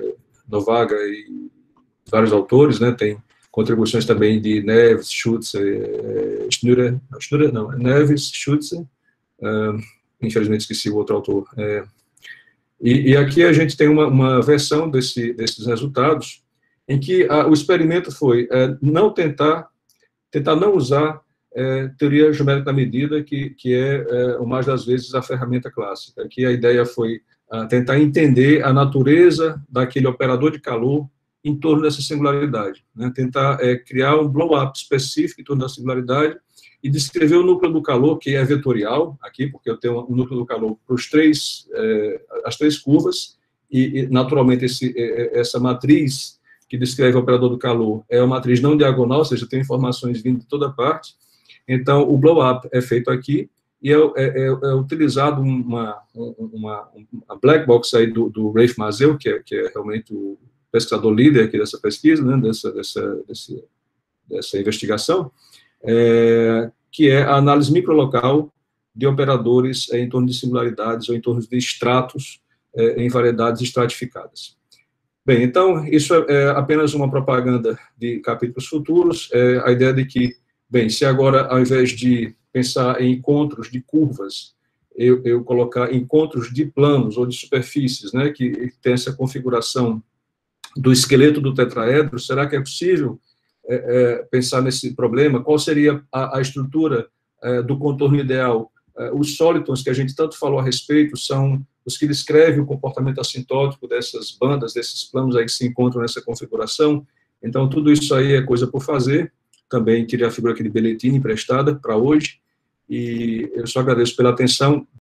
Novaga e vários autores, né, tem contribuições também de Neves, Schutzer, Schnürer, Schnürer não, Neves, Schutzer, uh, infelizmente esqueci o outro autor. É, e, e aqui a gente tem uma, uma versão desse, desses resultados, em que a, o experimento foi é, não tentar, tentar não usar é, teoria geométrica da medida, que, que é, é, o mais das vezes, a ferramenta clássica. Aqui a ideia foi a, tentar entender a natureza daquele operador de calor em torno dessa singularidade, né? Tentar é, criar um blow-up específico em torno da singularidade e descrever o núcleo do calor, que é vetorial, aqui, porque eu tenho um núcleo do calor para os três, é, as três curvas, e, e naturalmente, esse, é, essa matriz que descreve o operador do calor é uma matriz não diagonal, ou seja, tem informações vindo de toda parte. Então, o blow-up é feito aqui, e é, é, é utilizado uma, uma, uma black box aí do, do Rafe Mazel, que é, que é realmente o pesquisador líder aqui dessa pesquisa, né, dessa, dessa, desse, dessa investigação, é, que é a análise microlocal de operadores é, em torno de singularidades ou em torno de estratos é, em variedades estratificadas. Bem, então, isso é, é apenas uma propaganda de capítulos futuros, é, a ideia de que, bem, se agora, ao invés de pensar em encontros de curvas, eu, eu colocar encontros de planos ou de superfícies, né, que, que tem essa configuração do esqueleto do tetraedro, será que é possível é, é, pensar nesse problema? Qual seria a, a estrutura é, do contorno ideal? É, os solitons que a gente tanto falou a respeito são os que descrevem o comportamento assintótico dessas bandas, desses planos aí que se encontram nessa configuração. Então, tudo isso aí é coisa por fazer. Também tirei a figura aqui de Belletini emprestada para hoje, e eu só agradeço pela atenção.